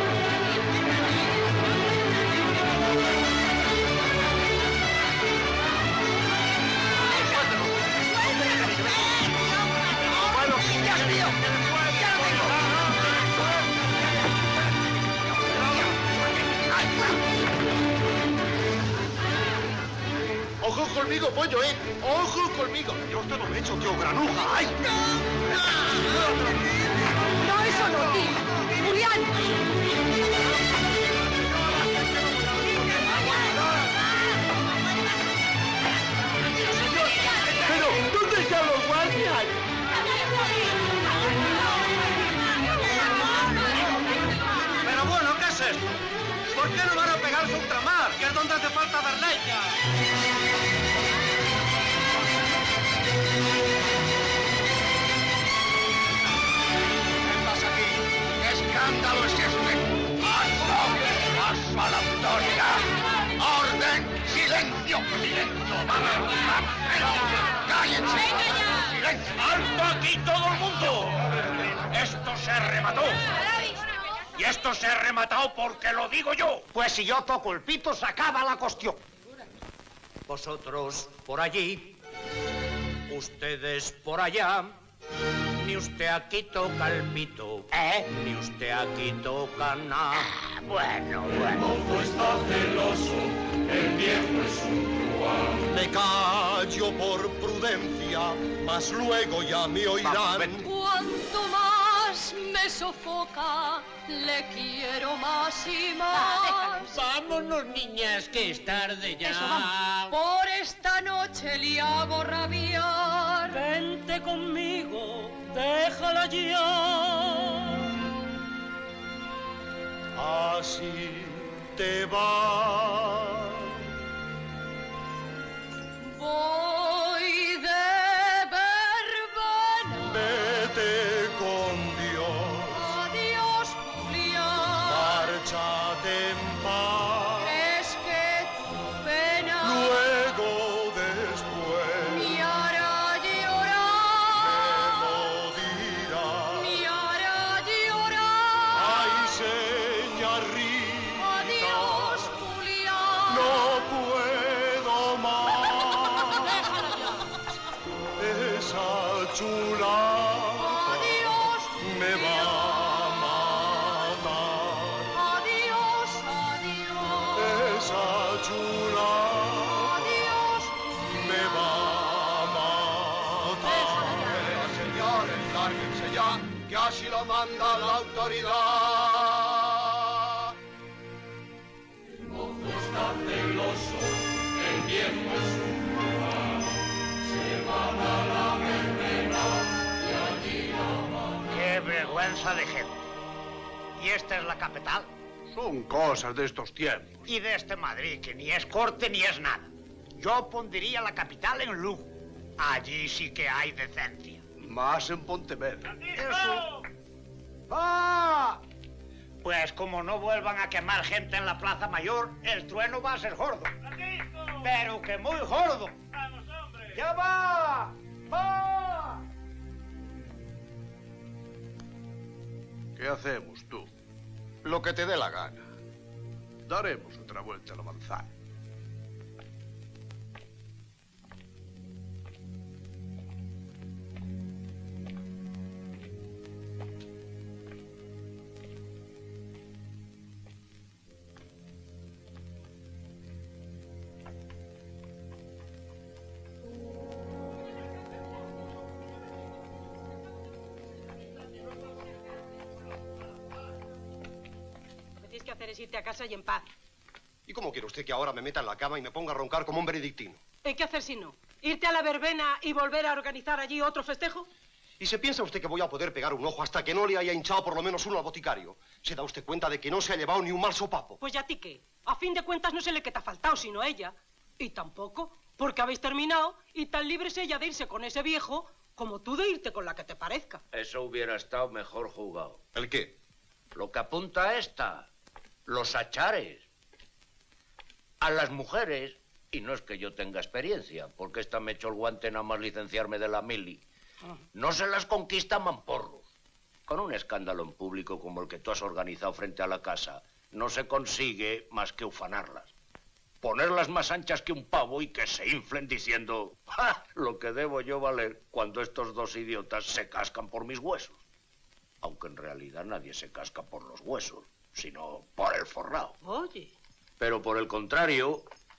Bueno, ya es mío. Ojo conmigo, pollo, ¿eh? Ojo conmigo. Yo te lo he hecho, tío granuja. ¡Ay! ¡No, eso no, tío! ¡Julián! Pero, ¿dónde están los guardias? Pero bueno, ¿qué es esto? ¿Por qué no van a pegarse a ultramar? Que es donde hace falta verleña. ¿Qué pasa aquí? ¿Qué escándalo es este? ¡Paso a la autoridad! ¡Orden! ¡Silencio! ¡Silencio! ¡Cállense! ¡Silencio! ¡Alto aquí todo el mundo! Esto se remató. Y esto se ha rematado porque lo digo yo. Pues si yo toco el pito, se acaba la cuestión. Vosotros por allí, ustedes por allá, ni usted aquí toca el pito, ni usted aquí toca nada. Bueno. Todo está celoso, el viejo es un truán. Me callo por prudencia, mas luego ya me oirán. Cuanto más me sofoca, le quiero más y más. Vámonos, niñas, que es tarde ya. Eso, vamos. Por esta noche le hago rabiar. Vente conmigo, déjala ya. Así te vas. Voy de verbena. Vete con Dios. Adiós, Julián. Márchate en paz. ¿Crees que tu pena Luego después me hará llorar? me lo dirás. chulapa Adiós, me va a matar. adiós, adiós. Esa chulapa me va a matar. Señores, lárguense ya, que así lo manda la autoridad. El mozo está celoso, el viejo es un lugar. Se van a la verbena y allí la van. ¡Qué vergüenza de gente! ¿Y esta es la capital? Son cosas de estos tiempos. Y de este Madrid, que ni es corte ni es nada. Yo pondría la capital en Lugo. Allí sí que hay decencia. Más en Pontevedra. Eso. ¡Ah! Pues como no vuelvan a quemar gente en la Plaza Mayor, el trueno va a ser gordo. Pero que muy gordo. ¡Vamos, hombre! ¡Ya va! ¡Va! ¿Qué hacemos tú? Lo que te dé la gana. Daremos otra vuelta a la manzana. Lo que tienes que hacer es irte a casa y en paz. ¿Y cómo quiere usted que ahora me meta en la cama y me ponga a roncar como un benedictino? ¿Qué hacer si no? ¿Irte a la verbena y volver a organizar allí otro festejo? ¿Y se piensa usted que voy a poder pegar un ojo hasta que no le haya hinchado por lo menos uno al boticario? ¿Se da usted cuenta de que no se ha llevado ni un mal sopapo? Pues ya a ti qué. A fin de cuentas no sé le que te ha faltado, sino ella. Y tampoco, porque habéis terminado y tan libre es ella de irse con ese viejo como tú de irte con la que te parezca. Eso hubiera estado mejor jugado. ¿El qué? Lo que apunta esta. Los achares. A las mujeres, y no es que yo tenga experiencia, porque esta me echó el guante nada más licenciarme de la mili, no se las conquista mamporros. Con un escándalo en público como el que tú has organizado frente a la casa, no se consigue más que ufanarlas. Ponerlas más anchas que un pavo y que se inflen diciendo ¡ja! Lo que debo yo valer cuando estos dos idiotas se cascan por mis huesos. Aunque en realidad nadie se casca por los huesos, sino por el forrao. Oye. Pero por el contrario,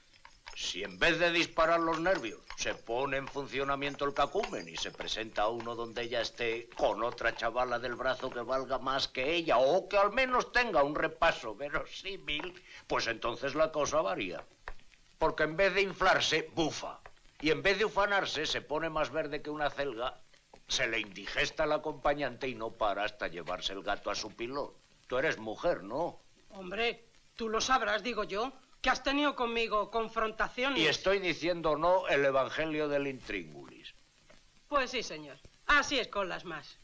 si en vez de disparar los nervios se pone en funcionamiento el cacumen y se presenta a uno donde ella esté con otra chavala del brazo que valga más que ella o que al menos tenga un repaso verosímil, pues entonces la cosa varía. Porque en vez de inflarse, bufa. Y en vez de ufanarse, se pone más verde que una celga, se le indigesta al acompañante y no para hasta llevarse el gato a su pilón. Tú eres mujer, ¿no? Hombre, tú lo sabrás, digo yo, que has tenido conmigo confrontaciones. Y estoy diciendo no el evangelio del intríngulis. Pues sí, señor. Así es con las más.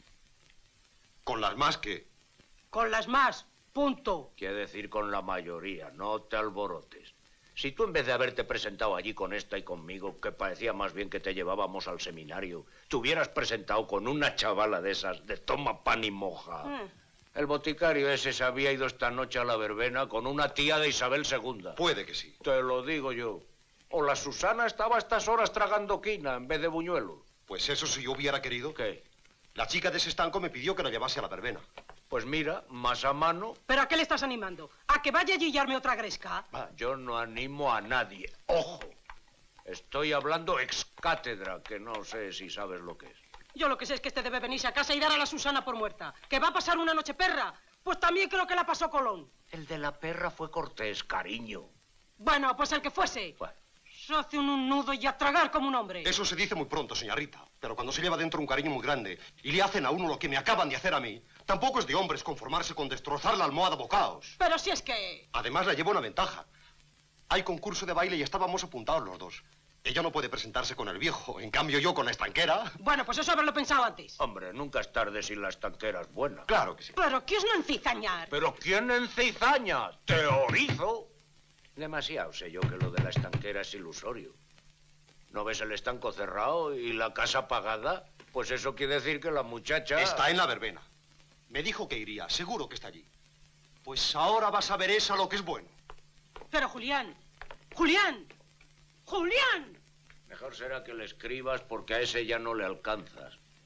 ¿Con las más qué? Con las más. Punto. Quiere decir con la mayoría, no te alborotes. Si tú en vez de haberte presentado allí con esta y conmigo, que parecía más bien que te llevábamos al seminario, te hubieras presentado con una chavala de esas, de toma pan y moja. El boticario ese se había ido esta noche a la verbena con una tía de Isabel II. Puede que sí. Te lo digo yo. O la Susana estaba a estas horas tragando quina en vez de buñuelos. Pues eso si yo hubiera querido. ¿Qué? La chica de ese estanco me pidió que la llevase a la verbena. Pues mira, más a mano. ¿Pero a qué le estás animando? ¿A que vaya a guillarme otra gresca? Yo no animo a nadie. ¡Ojo! Estoy hablando ex cátedra, que no sé si sabes lo que es. Yo lo que sé es que este debe venirse a casa y dar a la Susana por muerta. ¿Que va a pasar una noche perra? Pues también creo que la pasó Colón. El de la perra fue Cortés, cariño. Bueno, pues el que fuese. Bueno. Se hace un nudo y a tragar como un hombre. Eso se dice muy pronto, señorita. Pero cuando se lleva dentro un cariño muy grande y le hacen a uno lo que me acaban de hacer a mí, tampoco es de hombres conformarse con destrozar la almohada a bocaos. Pero si es que... Además, la llevo una ventaja. Hay concurso de baile y estábamos apuntados los dos. Ella no puede presentarse con el viejo, en cambio yo con la estanquera. Bueno, pues eso haberlo pensado antes. Hombre, nunca es tarde si la estanquera es buena. Claro que sí. Pero ¿qué es no encizañar? ¿Pero quién encizaña? Teorizo. Demasiado sé yo que lo de la estanquera es ilusorio. ¿No ves el estanco cerrado y la casa pagada? Pues eso quiere decir que la muchacha... Está en la verbena. Me dijo que iría, seguro que está allí. Pues ahora vas a ver esa lo que es bueno. Pero Julián, Julián, Julián. Mejor será que le escribas porque a ese ya no le alcanzas.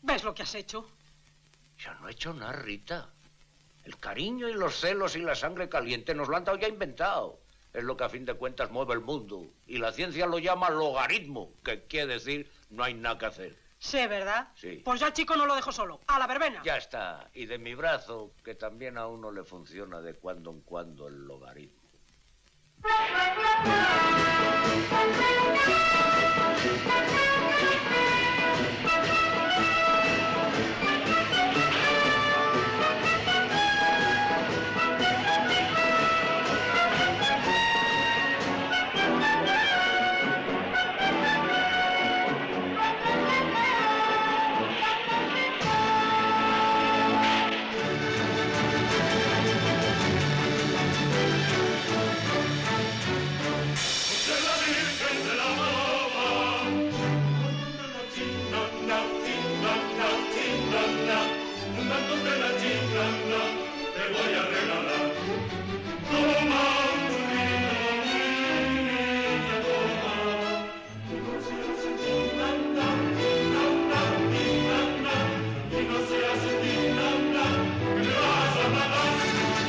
¿Ves lo que has hecho? Yo no he hecho nada, Rita. El cariño y los celos y la sangre caliente nos lo han dado ya inventado. Es lo que a fin de cuentas mueve el mundo. Y la ciencia lo llama logaritmo, que quiere decir no hay nada que hacer. Sí, ¿verdad? Sí. Pues ya el chico no lo dejo solo. ¡A la verbena! Ya está. Y de mi brazo, que también a uno le funciona de cuando en cuando el logaritmo. Te voy a regalar. Toma un niña, toma. No seas na, y no seas que me vas a matar.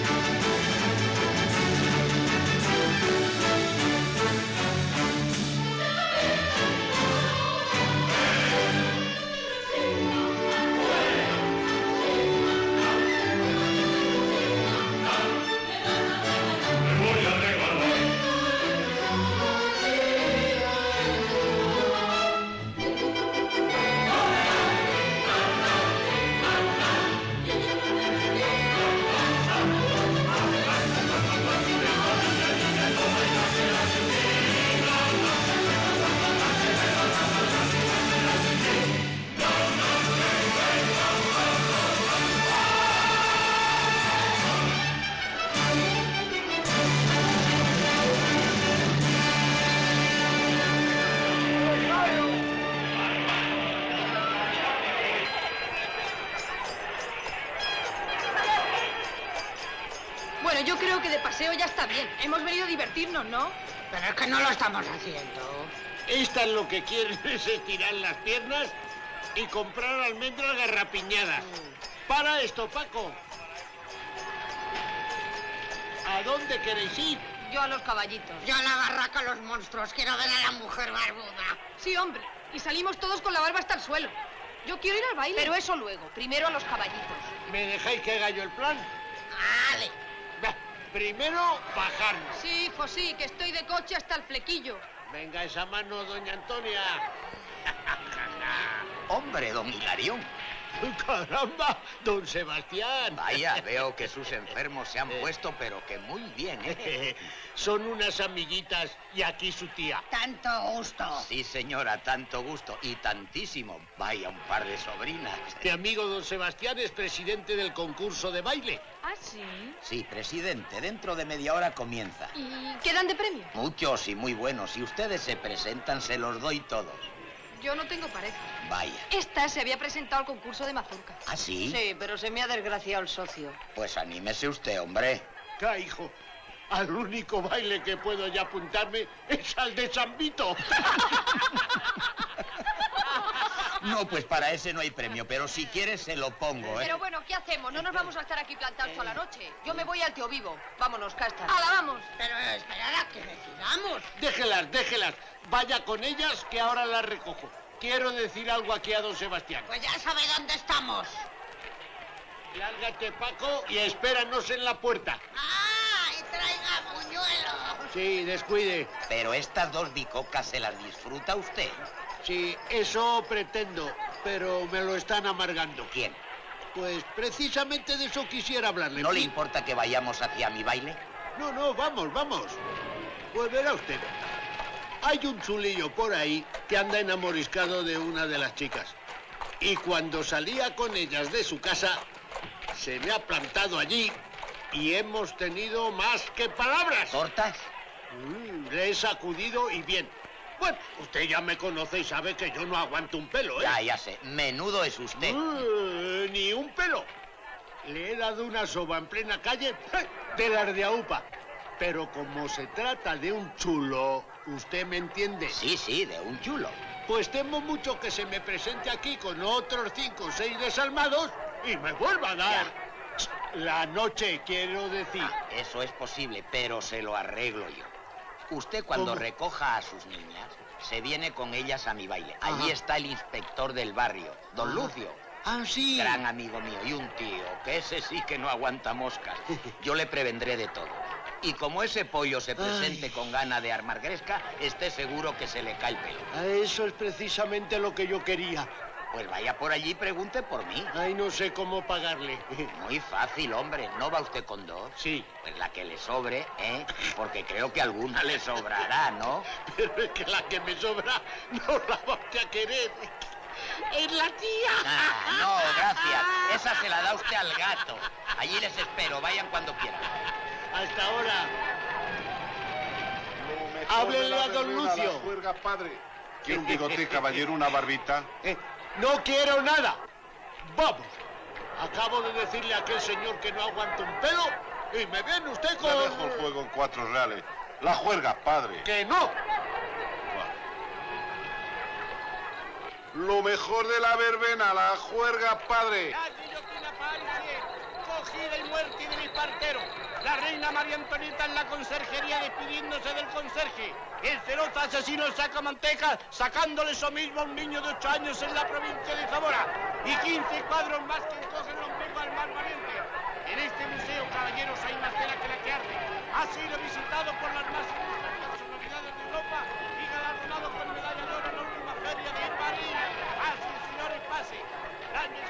Bueno, yo creo que de paseo ya está bien. Hemos venido a divertirnos, ¿no? Pero es que no lo estamos haciendo. Estas lo que quieren es estirar las piernas y comprar almendras garrapiñadas. Para esto, Paco. ¿A dónde queréis ir? Yo a los caballitos. Yo a la barraca a los monstruos. Quiero ver a la mujer barbuda. Sí, hombre. Y salimos todos con la barba hasta el suelo. Yo quiero ir al baile. Pero eso luego. Primero a los caballitos. ¿Me dejáis que haga yo el plan? Vale. Primero, bajarnos. Sí, hijo, sí, que estoy de coche hasta el flequillo. Venga esa mano, doña Antonia. Hombre, don Hilarión. ¡Caramba, don Sebastián! Vaya, veo que sus enfermos se han puesto, pero que muy bien, ¿eh? Son unas amiguitas y aquí su tía. Tanto gusto. Sí, señora, tanto gusto y tantísimo. Vaya, un par de sobrinas. Mi amigo don Sebastián es presidente del concurso de baile. ¿Ah, sí? Sí, presidente, dentro de media hora comienza. ¿Y qué dan de premio? Muchos y muy buenos. Si ustedes se presentan, se los doy todos. Yo no tengo pareja. Vaya. Esta se había presentado al concurso de mazurca. ¿Ah, sí? Sí, pero se me ha desgraciado el socio. Pues anímese usted, hombre. ¿Qué, hijo? Al único baile que puedo ya apuntarme es al de San Vito. No, pues para ese no hay premio, pero si quieres se lo pongo, ¿eh? Pero bueno, ¿qué hacemos? No nos vamos a estar aquí plantados toda la noche. Yo me voy al Tío Vivo. Vámonos, Casta. ¡Hala, vamos! Pero esperad a que decidamos. Déjelas. Vaya con ellas que ahora las recojo. Quiero decir algo aquí a don Sebastián. Pues ya sabe dónde estamos. Lárgate, Paco, y espéranos en la puerta. ¡Ah! Y traiga buñuelos. Sí, descuide. Pero estas dos bicocas se las disfruta usted. Sí, eso pretendo, pero me lo están amargando. ¿Quién? Pues precisamente de eso quisiera hablarle. ¿No le importa que vayamos hacia mi baile? No, vamos. Pues verá usted. Hay un chulillo por ahí que anda enamoriscado de una de las chicas. Y cuando salía con ellas de su casa, se me ha plantado allí y hemos tenido más que palabras. ¿Cortas? Le he sacudido y bien. Bueno, usted ya me conoce y sabe que yo no aguanto un pelo, ¿eh? Ya sé. Menudo es usted. Ni un pelo. Le he dado una soba en plena calle de las de AUPA. Pero como se trata de un chulo, ¿usted me entiende? Sí, de un chulo. Pues temo mucho que se me presente aquí con otros 5 o 6 desalmados y me vuelva a dar la noche, quiero decir. Eso es posible, pero se lo arreglo yo. Usted cuando recoja a sus niñas, se viene con ellas a mi baile. Allí está el inspector del barrio, don Lucio. Ah, sí. Gran amigo mío y un tío, que ese sí que no aguanta moscas. Yo le prevendré de todo. Y como ese pollo se presente con gana de armar gresca, esté seguro que se le cae el pelo. Eso es precisamente lo que yo quería. Pues vaya por allí y pregunte por mí. Ay, no sé cómo pagarle. Muy fácil, hombre. ¿No va usted con 2? Sí. Pues la que le sobre, ¿eh? Porque creo que alguna le sobrará, ¿no? Pero es que la que me sobra no la va usted a querer. ¡Es la tía! No, gracias. Esa se la da usted al gato. Allí les espero. Vayan cuando quieran. Hasta ahora. Háblenle a don Lucio. La juerga, padre. ¿Quiere un bigote, caballero, una barbita? No quiero nada. Vamos. Acabo de decirle a aquel señor que no aguanta un pelo y me viene usted con... Le dejo el juego en 4 reales. La juerga, padre. ¡Que no! Lo mejor de la verbena, la juerga, padre. Cogida y muerte de mis parteros. La reina María Antonieta en la conserjería despidiéndose del conserje. El feroz asesino Sacamantecas sacándole eso mismo a un niño de 8 años en la provincia de Zamora. Y 15 cuadros más que encogen los ombligo al más valiente. En este museo, caballeros, hay más tela que la que arde. Ha sido visitado por las más ilustres personalidades de Europa y galardonado con medalla de oro en la última feria de París. Pase, señores, pase. Grandes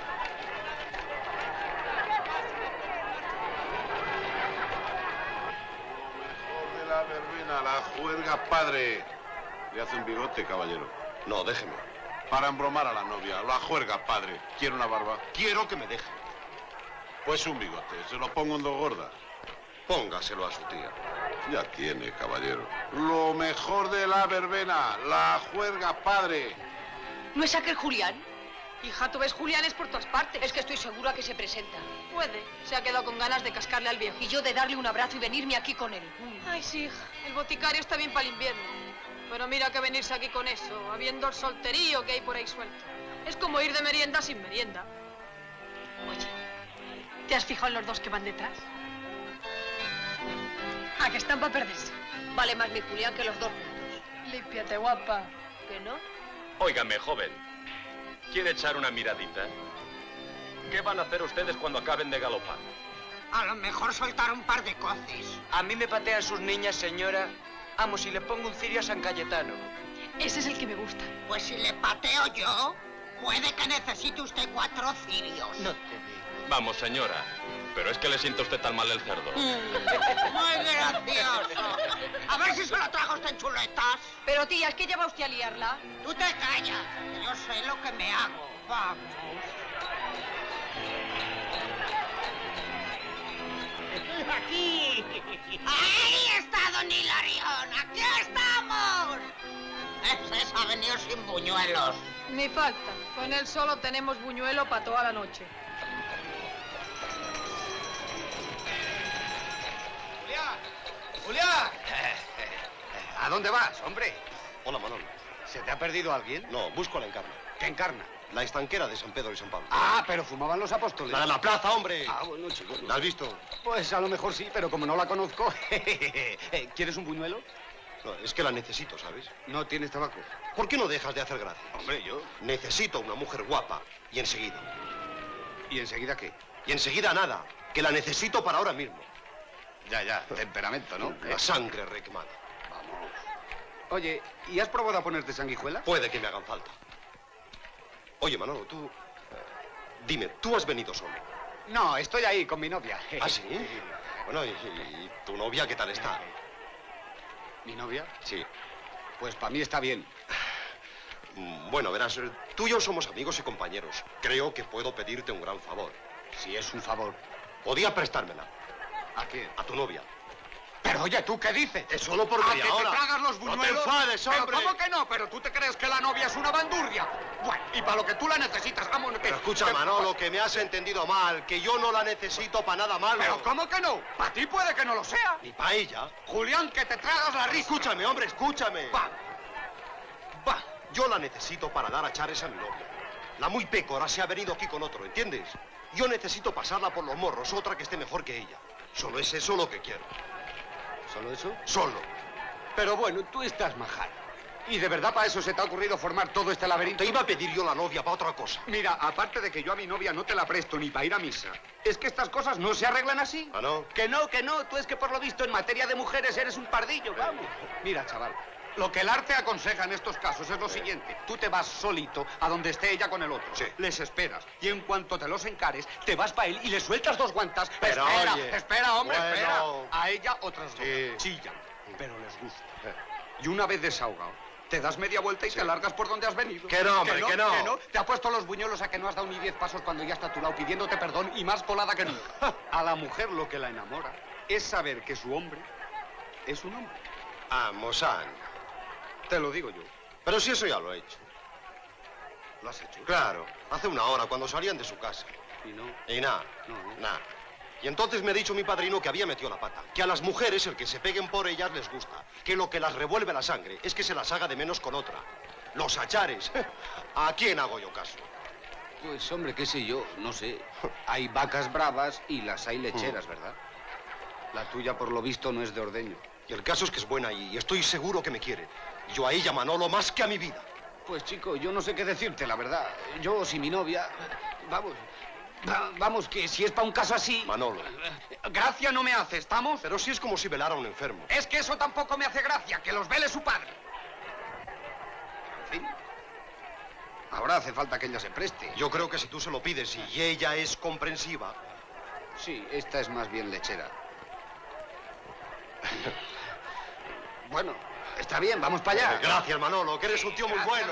La verbena, la juerga, padre. Le hace un bigote, caballero. No, déjeme. Para embromar a la novia, la juerga, padre. ¿Quiere una barba? Quiero que me deje. Pues un bigote, se lo pongo en 2 gordas. Póngaselo a su tía. Ya tiene, caballero. Lo mejor de la verbena, la juerga, padre. ¿No es aquel Julián? Hija, tú ves Julianes por todas partes. Es que estoy segura que se presenta. Puede. Se ha quedado con ganas de cascarle al viejo. Y yo de darle un abrazo y venirme aquí con él. Ay, sí, hija. El boticario está bien para el invierno. Pero mira que venirse aquí con eso, habiendo el solterío que hay por ahí suelto. Es como ir de merienda sin merienda. Oye, ¿te has fijado en los 2 que van detrás? Ah, que están para perderse. Vale más mi Julián que los 2 juntos. Límpiate, guapa. ¿Que no? Óigame, joven. ¿Quiere echar una miradita? ¿Qué van a hacer ustedes cuando acaben de galopar? A lo mejor soltar un par de coces. A mí me patean sus niñas, señora. Vamos, si le pongo un cirio a San Cayetano. Ese es el que me gusta. Pues si le pateo yo, puede que necesite usted 4 cirios. No te digo. Vamos, señora. Pero es que le sienta usted tan mal el cerdo. Muy gracioso. A ver si se lo trajo usted en chuletas. Pero tía, es que ya va usted a liarla. Tú te callas, que yo sé lo que me hago. Vamos. ¡Aquí! ¡Ahí está, don Hilarión! ¡Aquí estamos! Ese se ha venido sin buñuelos. Ni falta. Con él solo tenemos buñuelo para toda la noche. ¡Julián! ¿A dónde vas, hombre? Hola, Manolo. ¿Se te ha perdido alguien? No, busco a la Encarna. ¿Qué Encarna? La estanquera de San Pedro y San Pablo. Ah, pero fumaban los apóstoles. ¡La de la plaza, hombre! Ah, bueno, chico. ¿La has visto? Pues a lo mejor sí, pero como no la conozco... ¿Quieres un buñuelo? No, es que la necesito, ¿sabes? ¿No tienes tabaco? ¿Por qué no dejas de hacer gracia? Hombre, yo... Necesito una mujer guapa. Y enseguida. ¿Y enseguida qué? Y enseguida nada. Que la necesito para ahora mismo. Ya, temperamento, ¿no? La sangre requemada. Vamos. Oye, ¿y has probado a ponerte sanguijuela? Puede que me hagan falta. Oye, Manolo, tú... dime, ¿tú has venido solo? No, estoy ahí con mi novia. ¿Ah, sí? Bueno, ¿y tu novia qué tal está? ¿Mi novia? Sí. Pues para mí está bien. Bueno, verás, tú y yo somos amigos y compañeros. Creo que puedo pedirte un gran favor. Si es un favor. ¿Podía prestármela? ¿A quién? A tu novia. Pero oye, ¿tú qué dices? Es solo por ¿A media que hora. te tragas los buñuelos? No te enfades, hombre. ¿Pero cómo que no? ¿Pero tú te crees que la novia es una bandurria? Bueno, y para lo que tú la necesitas, vamos... Pero escucha, Manolo, que me has entendido mal, que yo no la necesito para nada malo. ¿Pero cómo que no? Para ti puede que no lo sea. Ni para ella. Julián, que te tragas la risa. Escúchame, hombre, escúchame. Va. Yo la necesito para dar a Chares a mi novia. La muy pécora se ha venido aquí con otro, ¿entiendes? Yo necesito pasarla por los morros, otra que esté mejor que ella. Solo es eso lo que quiero. ¿Solo eso? Solo. Pero bueno, tú estás majado. ¿Y de verdad para eso se te ha ocurrido formar todo este laberinto? Te iba a pedir yo la novia para otra cosa. Mira, aparte de que yo a mi novia no te la presto ni para ir a misa, ¿es que estas cosas no se arreglan así? ¿Ah, no? Que no, que no. Tú es que por lo visto en materia de mujeres eres un pardillo, vamos. Mira, chaval, lo que el arte aconseja en estos casos es lo siguiente. Tú te vas solito a donde esté ella con el otro. Sí. Les esperas. Y en cuanto te los encares, te vas para él y le sueltas 2 guantas. Pero, espera, oye. espera, hombre, Bueno. espera. A ella otras 2. Sí. Chillan, pero les gusta. Y una vez desahogado, te das media vuelta y te largas por donde has venido. Que no, hombre, que no. Que no. Te ha puesto los buñuelos a que no has dado ni 10 pasos cuando ya está a tu lado pidiéndote perdón y más colada que nunca. A la mujer lo que la enamora es saber que su hombre es un hombre. Ah, Mozán. Te lo digo yo. Pero si eso ya lo he hecho. ¿Lo has hecho? Claro, hace una hora, cuando salían de su casa. Y no. Y nada, nada. Y entonces me ha dicho mi padrino que había metido la pata. Que a las mujeres el que se peguen por ellas les gusta. Que lo que las revuelve la sangre es que se las haga de menos con otra. Los achares. ¿A quién hago yo caso? Pues hombre, qué sé yo, no sé. Hay vacas bravas y las hay lecheras, ¿verdad? La tuya, por lo visto, no es de ordeño. Y el caso es que es buena y estoy seguro que me quiere. Y yo a ella, Manolo, más que a mi vida. Pues chico, yo no sé qué decirte, la verdad. Yo, si mi novia... Vamos, que si es para un caso así... Manolo. Gracia no me hace, ¿estamos? Pero si es como si velara a un enfermo. Es que eso tampoco me hace gracia, que los vele su padre. En fin. Ahora hace falta que ella se preste. Yo creo que si tú se lo pides y ella es comprensiva... Sí, esta es más bien lechera. Bueno, está bien, vamos para allá. Gracias, Manolo, que eres un tío muy bueno.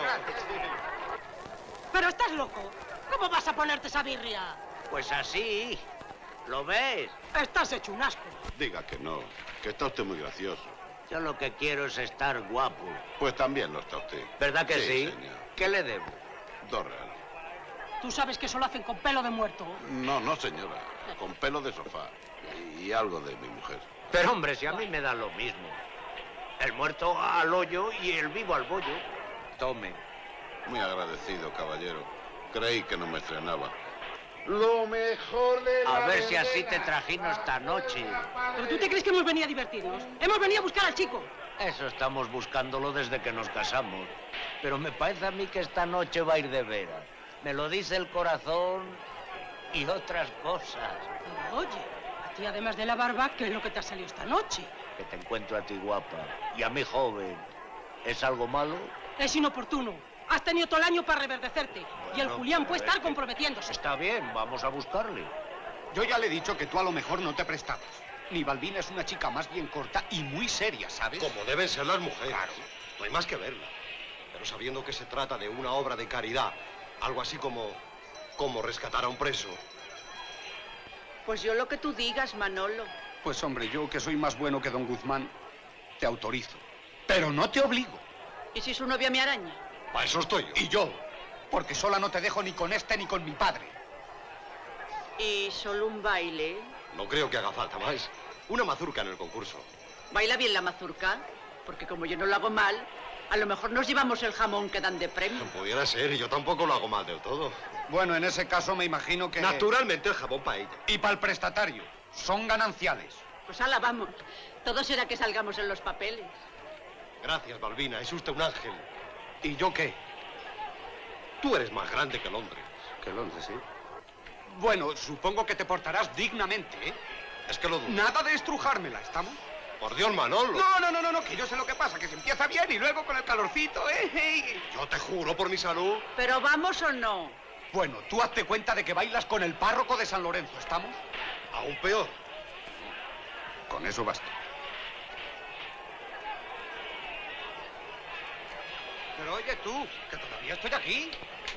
Pero estás loco. ¿Cómo vas a ponerte esa birria? Pues así. ¿Lo ves? Estás hecho un asco. Diga que no, que está usted muy gracioso. Yo lo que quiero es estar guapo. Pues también lo está usted. ¿Verdad que sí? Señor. ¿Qué le debo? 2 reales. Tú sabes que eso lo hacen con pelo de muerto. No, no, señora. Con pelo de sofá. Y algo de mi mujer. Pero hombre, si a mí me da lo mismo. El muerto al hoyo y el vivo al bollo. Tome. Muy agradecido, caballero. Creí que no me estrenaba. Lo mejor de la A ver si así verbena. te trajino esta noche. ¿Pero tú te crees que hemos venido a divertirnos? Hemos venido a buscar al chico. Eso estamos buscándolo desde que nos casamos. Pero me parece a mí que esta noche va a ir de veras. Me lo dice el corazón y otras cosas. Pero oye, a ti además de la barba, ¿qué es lo que te ha salido esta noche? Que te encuentro a ti guapa y a mí joven. ¿Es algo malo? Es inoportuno. Has tenido todo el año para reverdecerte. Y el Bueno, Julián pero puede es estar que- comprometiéndose. Está bien, vamos a buscarle. Yo ya le he dicho que tú a lo mejor no te prestabas. Mi Balbina es una chica más bien corta y muy seria, ¿sabes? Como deben ser las mujeres. Claro. No hay más que verla. Pero sabiendo que se trata de una obra de caridad, algo así como rescatar a un preso. Pues yo lo que tú digas, Manolo. Pues hombre, yo que soy más bueno que don Guzmán, te autorizo. Pero no te obligo. ¿Y si su novia me araña? Para eso estoy yo. Y yo, porque sola no te dejo ni con este ni con mi padre. ¿Y solo un baile? No creo que haga falta más. Una mazurca en el concurso. ¿Baila bien la mazurca? Porque como yo no lo hago mal, a lo mejor nos llevamos el jamón que dan de premio. Pudiera ser, y yo tampoco lo hago mal del todo. Bueno, en ese caso me imagino que... Naturalmente el jabón para ella. Y para el prestatario. Son gananciales. Pues ala, vamos. Todo será que salgamos en los papeles. Gracias, Balbina, es usted un ángel. ¿Y yo qué? Tú eres más grande que Londres. Que Londres, sí. Bueno, supongo que te portarás dignamente, ¿eh? Es que lo dudo. Nada de estrujármela, ¿estamos? Por Dios, Manolo. No, que yo sé lo que pasa, que se empieza bien y luego con el calorcito, ¿eh? Yo te juro por mi salud. ¿Pero vamos o no? Bueno, tú hazte cuenta de que bailas con el párroco de San Lorenzo, ¿estamos? Aún peor. Con eso basta. Pero oye tú, que todavía estoy aquí.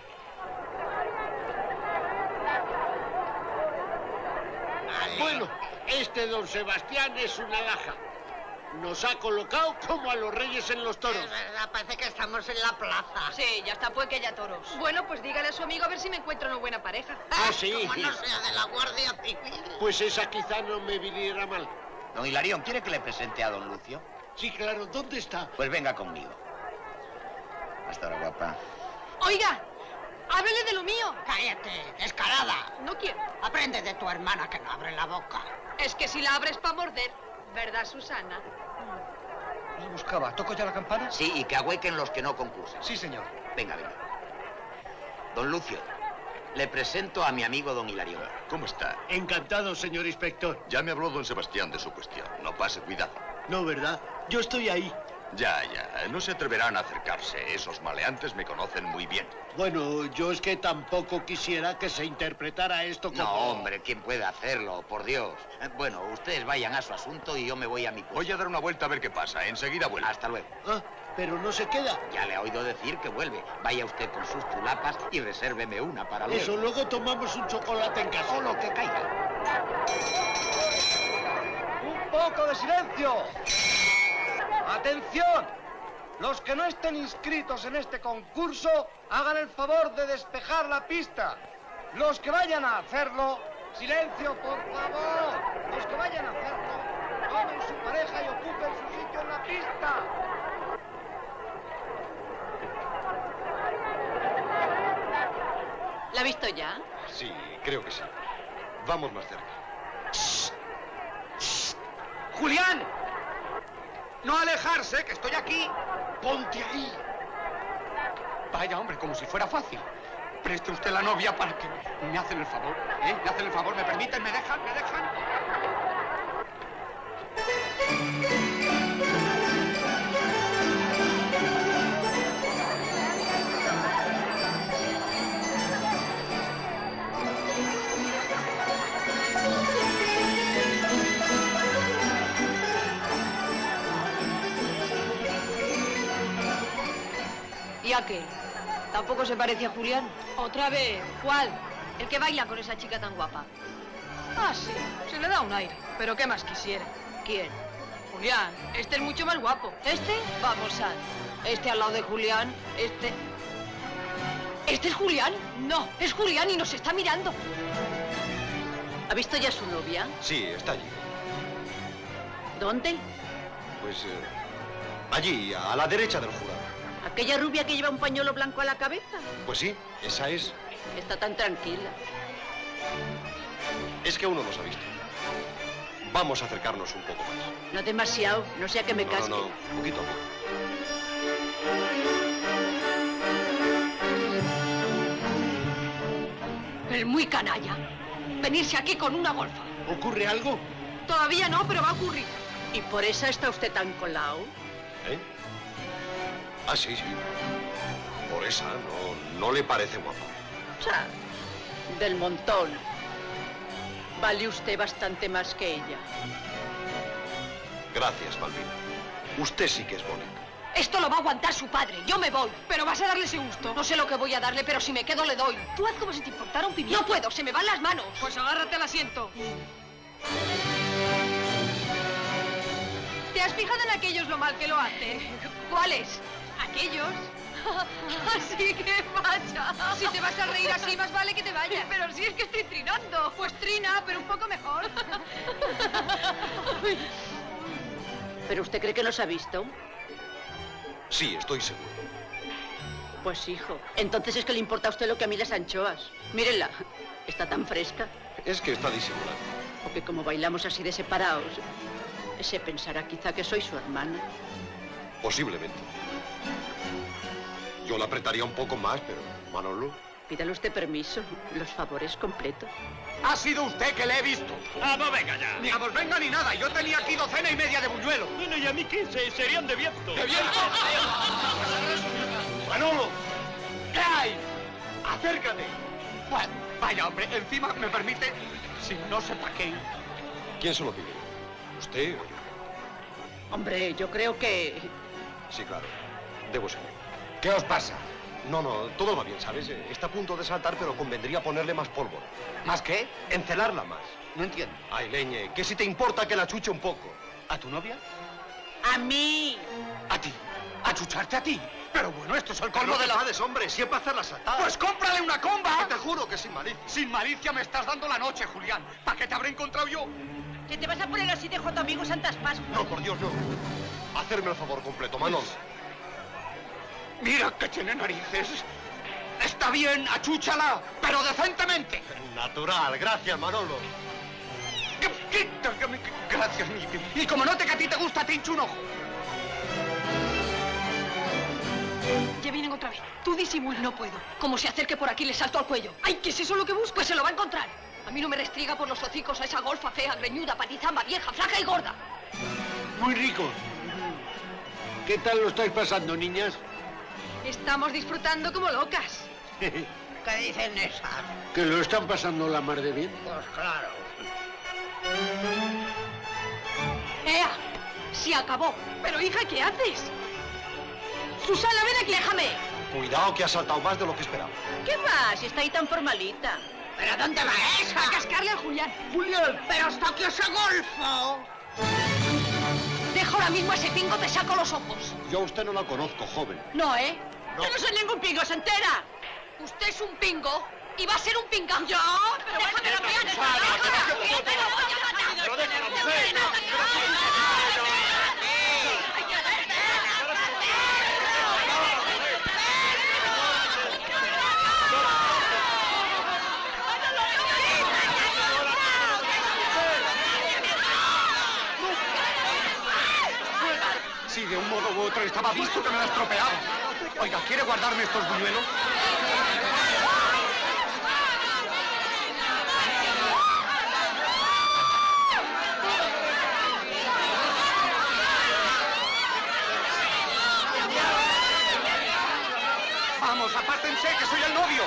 Bueno, este don Sebastián es una laja. Nos ha colocado como a los reyes en los toros. Es verdad, parece que estamos en la plaza. Sí, ya está, pues que ya toros. Bueno, pues dígale a su amigo a ver si me encuentro una buena pareja. Ah, sí. Como no sea de la Guardia Civil. Pues esa quizá no me viniera mal. Don Hilarión, ¿quiere que le presente a don Lucio? Sí, claro, ¿dónde está? Pues venga conmigo. Hasta ahora, guapa. Oiga, háblele de lo mío. Cállate, descarada. No quiero. Aprende de tu hermana que no abre la boca. Es que si la abres para morder, ¿verdad, Susana? Os buscaba. ¿Toco ya la campana? Sí, y que ahuequen los que no concursan. Sí, señor. Venga, venga. Don Lucio, le presento a mi amigo don Hilarión. ¿Cómo está? Encantado, señor inspector. Ya me habló don Sebastián de su cuestión. No pase cuidado. No, ¿verdad? Yo estoy ahí. Ya. No se atreverán a acercarse. Esos maleantes me conocen muy bien. Bueno, yo es que tampoco quisiera que se interpretara esto como... No, hombre, ¿quién puede hacerlo? Por Dios. Bueno, ustedes vayan a su asunto y yo me voy a mi puesto. Voy a dar una vuelta a ver qué pasa. Enseguida vuelvo. Hasta luego. Ah, pero no se queda. Ya le he oído decir que vuelve. Vaya usted con sus chulapas y resérveme una para luego. Eso, luego tomamos un chocolate en casa. O lo que caiga. ¡Un poco de silencio! ¡Atención! Los que no estén inscritos en este concurso, hagan el favor de despejar la pista. Los que vayan a hacerlo, silencio, por favor. Los que vayan a hacerlo, tomen su pareja y ocupen su sitio en la pista. ¿La ha visto ya? Sí, creo que sí. Vamos más cerca. ¡Julián! No alejarse, que estoy aquí. Ponte ahí. Vaya, hombre, como si fuera fácil. Preste usted la novia para que me hacen el favor. ¿Me hacen el favor? ¿Me permiten? ¿Me dejan? ¿Me dejan? ¿Y aquel? ¿Tampoco se parece a Julián? ¿Otra vez? ¿Cuál? El que baila con esa chica tan guapa. Ah, sí, se le da un aire. Pero ¿qué más quisiera? ¿Quién? Julián. Este es mucho más guapo. ¿Este? Vamos, Sal. Este al lado de Julián, este... ¿Este es Julián? No, es Julián y nos está mirando. ¿Ha visto ya a su novia? Sí, está allí. ¿Dónde? Pues allí, a la derecha del jurado. ¿Aquella rubia que lleva un pañuelo blanco a la cabeza? Pues sí, esa es. Está tan tranquila. Es que aún no nos ha visto. Vamos a acercarnos un poco más. No demasiado, no sea que me casque. No, poquito a poco. Es muy canalla. Venirse aquí con una golfa. ¿Ocurre algo? Todavía no, pero va a ocurrir. ¿Y por esa está usted tan colado? ¿Eh? Ah, sí. Por esa, no le parece guapa. O sea, del montón. Vale usted bastante más que ella. Gracias, Malvina. Usted sí que es bonita. Esto lo va a aguantar su padre. Yo me voy. Pero vas a darle ese gusto. No sé lo que voy a darle, pero si me quedo le doy. Tú haz como si te importara un pimiento. No puedo, se me van las manos. Pues agárrate al asiento. ¿Te has fijado en aquellos lo mal que lo hacen? ¿Cuáles? ¿Aquellos? Así que vaya. Si te vas a reír así, más vale que te vayas. Pero si es que estoy trinando. Pues trina, pero un poco mejor. ¿Pero usted cree que nos ha visto? Sí, estoy seguro. Pues hijo, entonces es que le importa a usted lo que a mí las anchoas. Mírenla, está tan fresca. Es que está disimulando. O que como bailamos así de separados, se pensará quizá que soy su hermana. Posiblemente. Yo la apretaría un poco más, pero Manolo... Pídale usted permiso, los favores completos. Ha sido usted que le he visto. ¡Vamos, venga ya! Ni vamos, venga ni nada. Yo tenía aquí 12 y media de buñuelos. Bueno, y a mí 15, serían de viento. ¡De viento! ¡Manolo! ¿Qué hay? ¡Acércate! Bueno, vaya, hombre, encima me permite... Si no sé para qué. ¿Quién se lo pide? ¿Usted o yo? Hombre, yo creo que... Sí, claro. Debo ser. ¿Qué os pasa? No, todo va bien, ¿sabes? Está a punto de saltar, pero convendría ponerle más pólvora. ¿Más qué? Encelarla más. No entiendo. Ay, leñe, que si te importa que la chuche un poco. ¿A tu novia? ¡A mí! ¿A ti? ¿A chucharte a ti? Pero bueno, esto es el colmo de la... hombre, si es para hacerla saltar. ¡Pues cómprale una comba! Te juro que sin malicia. Sin malicia me estás dando la noche, Julián. ¿Para qué te habré encontrado yo? ¿Que te vas a poner así de joto amigo Santas Pascuas? No, por Dios, no. Hacerme el favor completo, Manolo. Mira que tiene narices. Está bien, achúchala, pero decentemente. Natural, gracias, Manolo. Gracias, y como note que a ti te gusta, te hincho un ojo. Ya vienen otra vez. Tú disimula. No puedo. Como se acerque por aquí, le salto al cuello. ¡Ay, qué es eso lo que busco! Pues se lo va a encontrar. A mí no me restriga por los hocicos a esa golfa fea, greñuda, patizamba, vieja, flaca y gorda. Muy rico. ¿Qué tal lo estáis pasando, niñas? Estamos disfrutando como locas. ¿Qué dicen esas? ¿Que lo están pasando la mar de bien? Pues claro. ¡Ea! Se acabó. Pero, hija, ¿qué haces? Susana, ven aquí, déjame. Cuidado que has saltado más de lo que esperaba. ¿Qué va? Si está ahí tan formalita. ¿Pero dónde va esa? A cascarle al Julián. Julián, pero hasta aquí ese golfo. Deja ahora mismo ese pingo, te saco los ojos. Yo a usted no la conozco, joven. No, ¿eh? No. Yo no soy ningún pingo, ¿se entera? Usted es un pingo y va a ser un pinga. ¿Yo? Pero déjame lo que haces. Si de un modo u otro estaba visto que me la estropeaba. Oiga, ¿quiere guardarme estos buñuelos? Vamos, apártense, que soy el novio.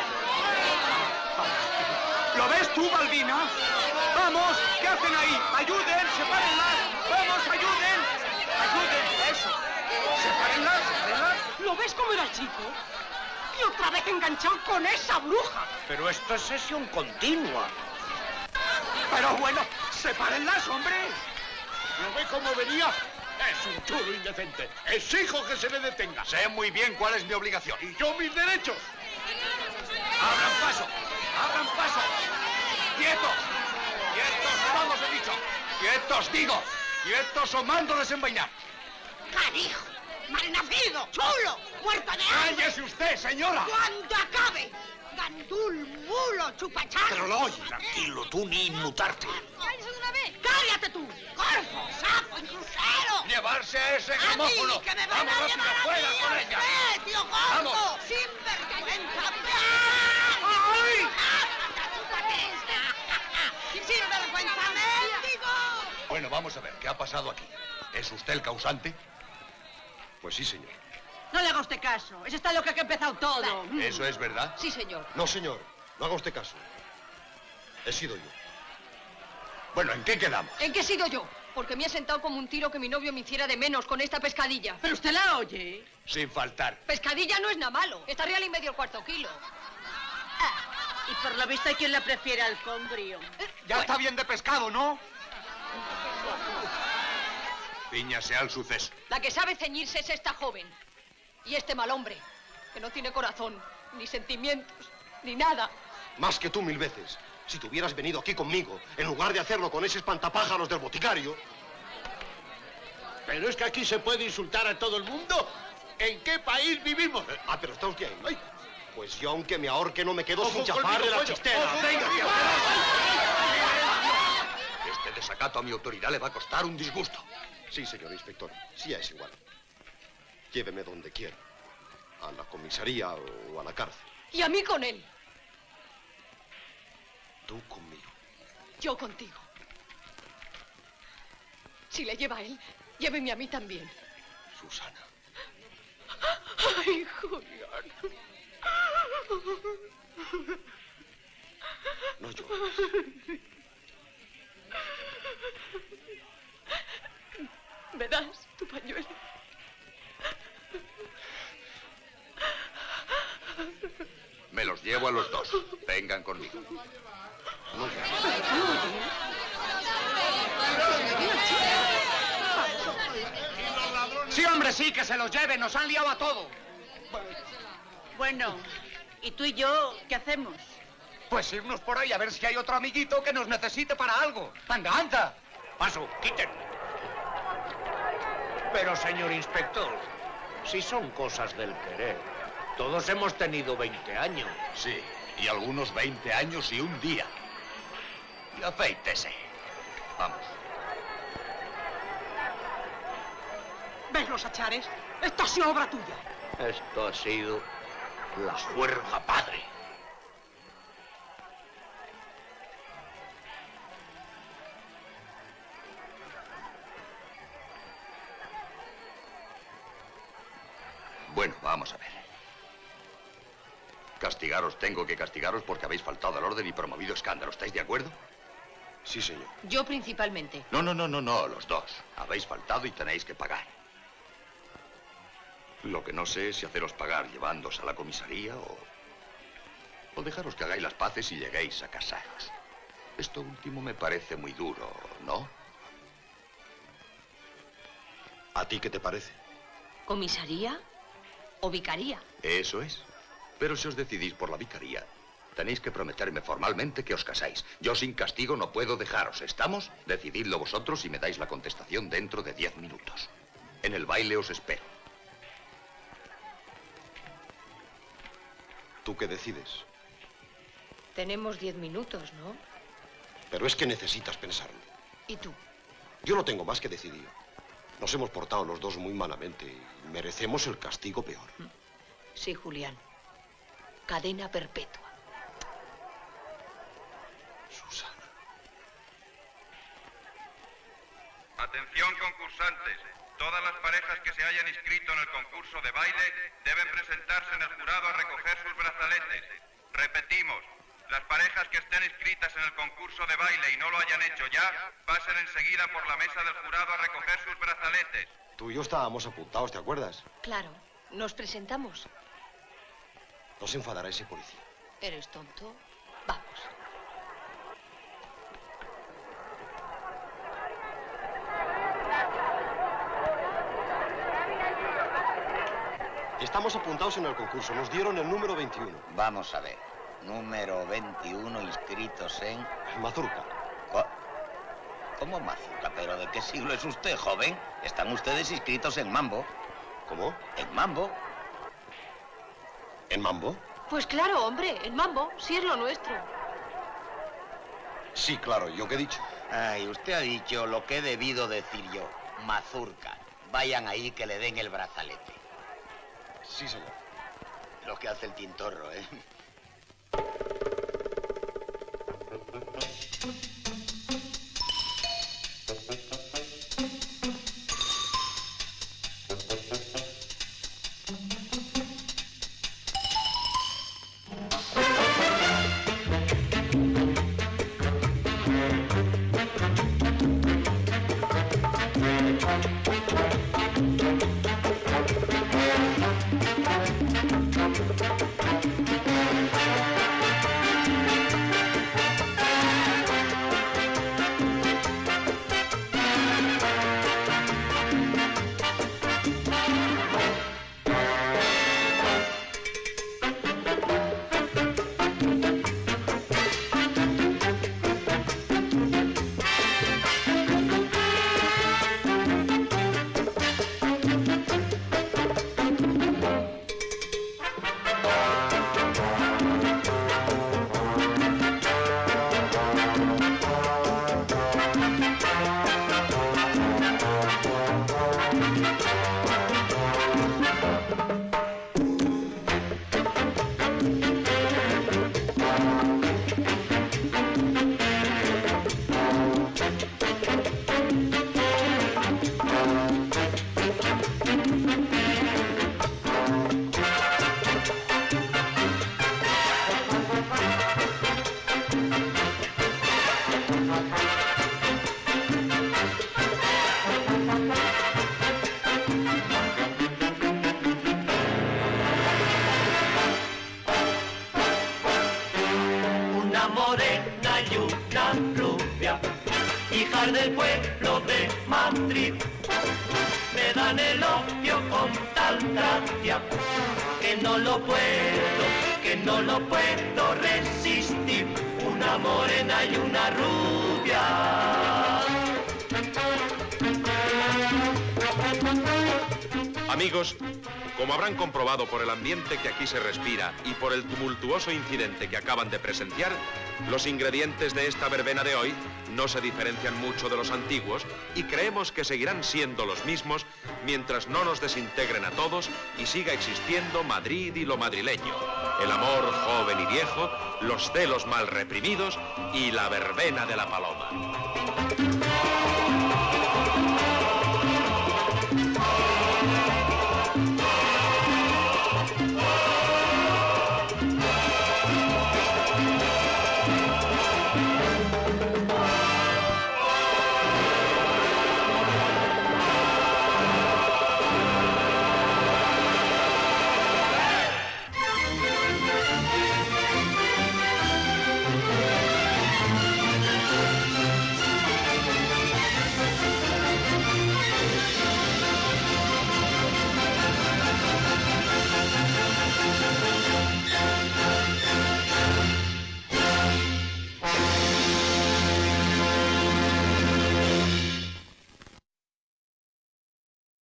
¿Lo ves tú, Balbina? Vamos, ¿qué hacen ahí? Ayuden, sepárenlas. Vamos, ayuden. Ayuden, eso. Sepárenlas, sepárenlas. ¿Lo ves cómo era el chico? Y otra vez enganchado con esa bruja. Pero esto es sesión continua. Pero bueno, sepárenlas, hombre. ¿Lo ve cómo venía? Es un chulo indecente. Exijo que se le detenga. Sé muy bien cuál es mi obligación. Y yo mis derechos. ¡Abran paso! ¡Abran paso! ¡Quietos! ¡Quietos, vamos, he dicho! ¡Quietos, digo! ¡Quietos o mando desenvainar! ¡Carijo! ¡Malnacido! ¡Chulo! ¡Muerto de hambre! ¡Cállese usted, señora! ¡Cuando acabe! ¡Gandul, mulo, chupachán! Pero lo oye. Tranquilo, tú ni inmutarte. ¡Cállese de una vez! ¡Cállate tú! ¡Corfo, sapo, incrusero! ¡Llevarse a ese ¡A mí, gramófono! que me van ¡Vamos, a rápido, llevar a fuera mí, con a ella! usted, tío gordo! ¡Vamos! ¡Sinvergüenza! ¡Ay! ¡Sinvergüenza, mendigo! Bueno, vamos a ver, ¿qué ha pasado aquí? ¿Es usted el causante? Pues sí, señor. No le haga usted caso. Eso está lo que ha empezado todo. ¿Eso es verdad? Sí, señor. No, señor. No haga usted caso. He sido yo. Bueno, ¿en qué quedamos? ¿En qué he sido yo? Porque me ha sentado como un tiro que mi novio me hiciera de menos con esta pescadilla. Pero usted la oye. Sin faltar. Pescadilla no es nada malo. Está real y medio el cuarto kilo. Y por lo visto hay quien la prefiere al congrio. Ya está bien de pescado, ¿no? Cíñase al suceso. La que sabe ceñirse es esta joven. Y este mal hombre, que no tiene corazón, ni sentimientos, ni nada. Más que tú 1000 veces. Si te hubieras venido aquí conmigo, en lugar de hacerlo con ese espantapájaros del boticario... Pero es que aquí se puede insultar a todo el mundo. ¿En qué país vivimos? pero está usted ahí. Ay, pues yo, aunque me ahorque, no me quedo sin Ojo chafar conmigo, de la coño. chistera. Ojo Venga, conmigo. Este desacato a mi autoridad le va a costar un disgusto. Sí, señor inspector. Sí, es igual. Lléveme donde quiera. A la comisaría o a la cárcel. Y a mí con él. Tú conmigo. Yo contigo. Si le lleva a él, lléveme a mí también. Susana. Ay, Julián. No llores. ¿Me das tu pañuelo? Me los llevo a los dos. Vengan conmigo. Sí, hombre, sí, que se los lleven. Nos han liado a todo. Bueno, ¿y tú y yo qué hacemos? Pues irnos por ahí a ver si hay otro amiguito que nos necesite para algo. ¡Anda, anda! Paso, quiten. Pero, señor inspector, Si son cosas del querer. Todos hemos tenido 20 años. Sí, y algunos 20 años y un día. Y afeítese. Vamos. ¿Ves los achares? Esta ha sido obra tuya. Esto ha sido la juerga padre. Bueno, vamos a ver. Castigaros, tengo que castigaros porque habéis faltado al orden y promovido escándalo. ¿Estáis de acuerdo? Sí, señor. Yo principalmente. No, los dos. Habéis faltado y tenéis que pagar. Lo que no sé es si haceros pagar llevándoos a la comisaría o dejaros que hagáis las paces y lleguéis a casaros. Esto último me parece muy duro, ¿no? ¿A ti qué te parece? ¿Comisaría o vicaría? Eso es. Pero si os decidís por la vicaría, tenéis que prometerme formalmente que os casáis. Yo sin castigo no puedo dejaros. ¿Estamos? Decididlo vosotros y me dais la contestación dentro de 10 minutos. En el baile os espero. ¿Tú qué decides? Tenemos 10 minutos, ¿no? Pero es que necesitas pensarlo. ¿Y tú? Yo no tengo más que decidir. Nos hemos portado los dos muy malamente y merecemos el castigo peor. Sí, Julián. Cadena perpetua. Susana. Atención, concursantes. Todas las parejas que se hayan inscrito en el concurso de baile deben presentarse en el jurado a recoger sus brazaletes. Repetimos, las parejas que estén inscritas en el concurso de baile y no lo hayan hecho ya, pasen enseguida por la mesa del jurado a recoger sus brazaletes. Tú y yo estábamos apuntados, ¿te acuerdas? Claro. ¿Nos presentamos? No se enfadará ese policía. ¿Eres tonto? Vamos. Estamos apuntados en el concurso. Nos dieron el número 21. Vamos a ver. Número 21 inscritos en... Mazurca. ¿Cómo Mazurca? ¿Pero de qué siglo es usted, joven? Están ustedes inscritos en Mambo. ¿Cómo? ¿En Mambo? ¿En Mambo? Pues claro, hombre, en Mambo, sí es lo nuestro. Sí, claro, ¿yo qué he dicho? Ay, usted ha dicho lo que he debido decir yo. Mazurca. Vayan ahí que le den el brazalete. Sí, señor. Lo que hace el tintorro, ¿eh? del pueblo de Madrid me dan el opio con tal gracia que no lo puedo resistir. Una morena y una rubia. Amigos, como habrán comprobado por el ambiente que aquí se respira y por el tumultuoso incidente que acaban de presenciar, los ingredientes de esta verbena de hoy no se diferencian mucho de los antiguos y creemos que seguirán siendo los mismos mientras no nos desintegren a todos y siga existiendo Madrid y lo madrileño, el amor joven y viejo, los celos mal reprimidos y la verbena de la paloma.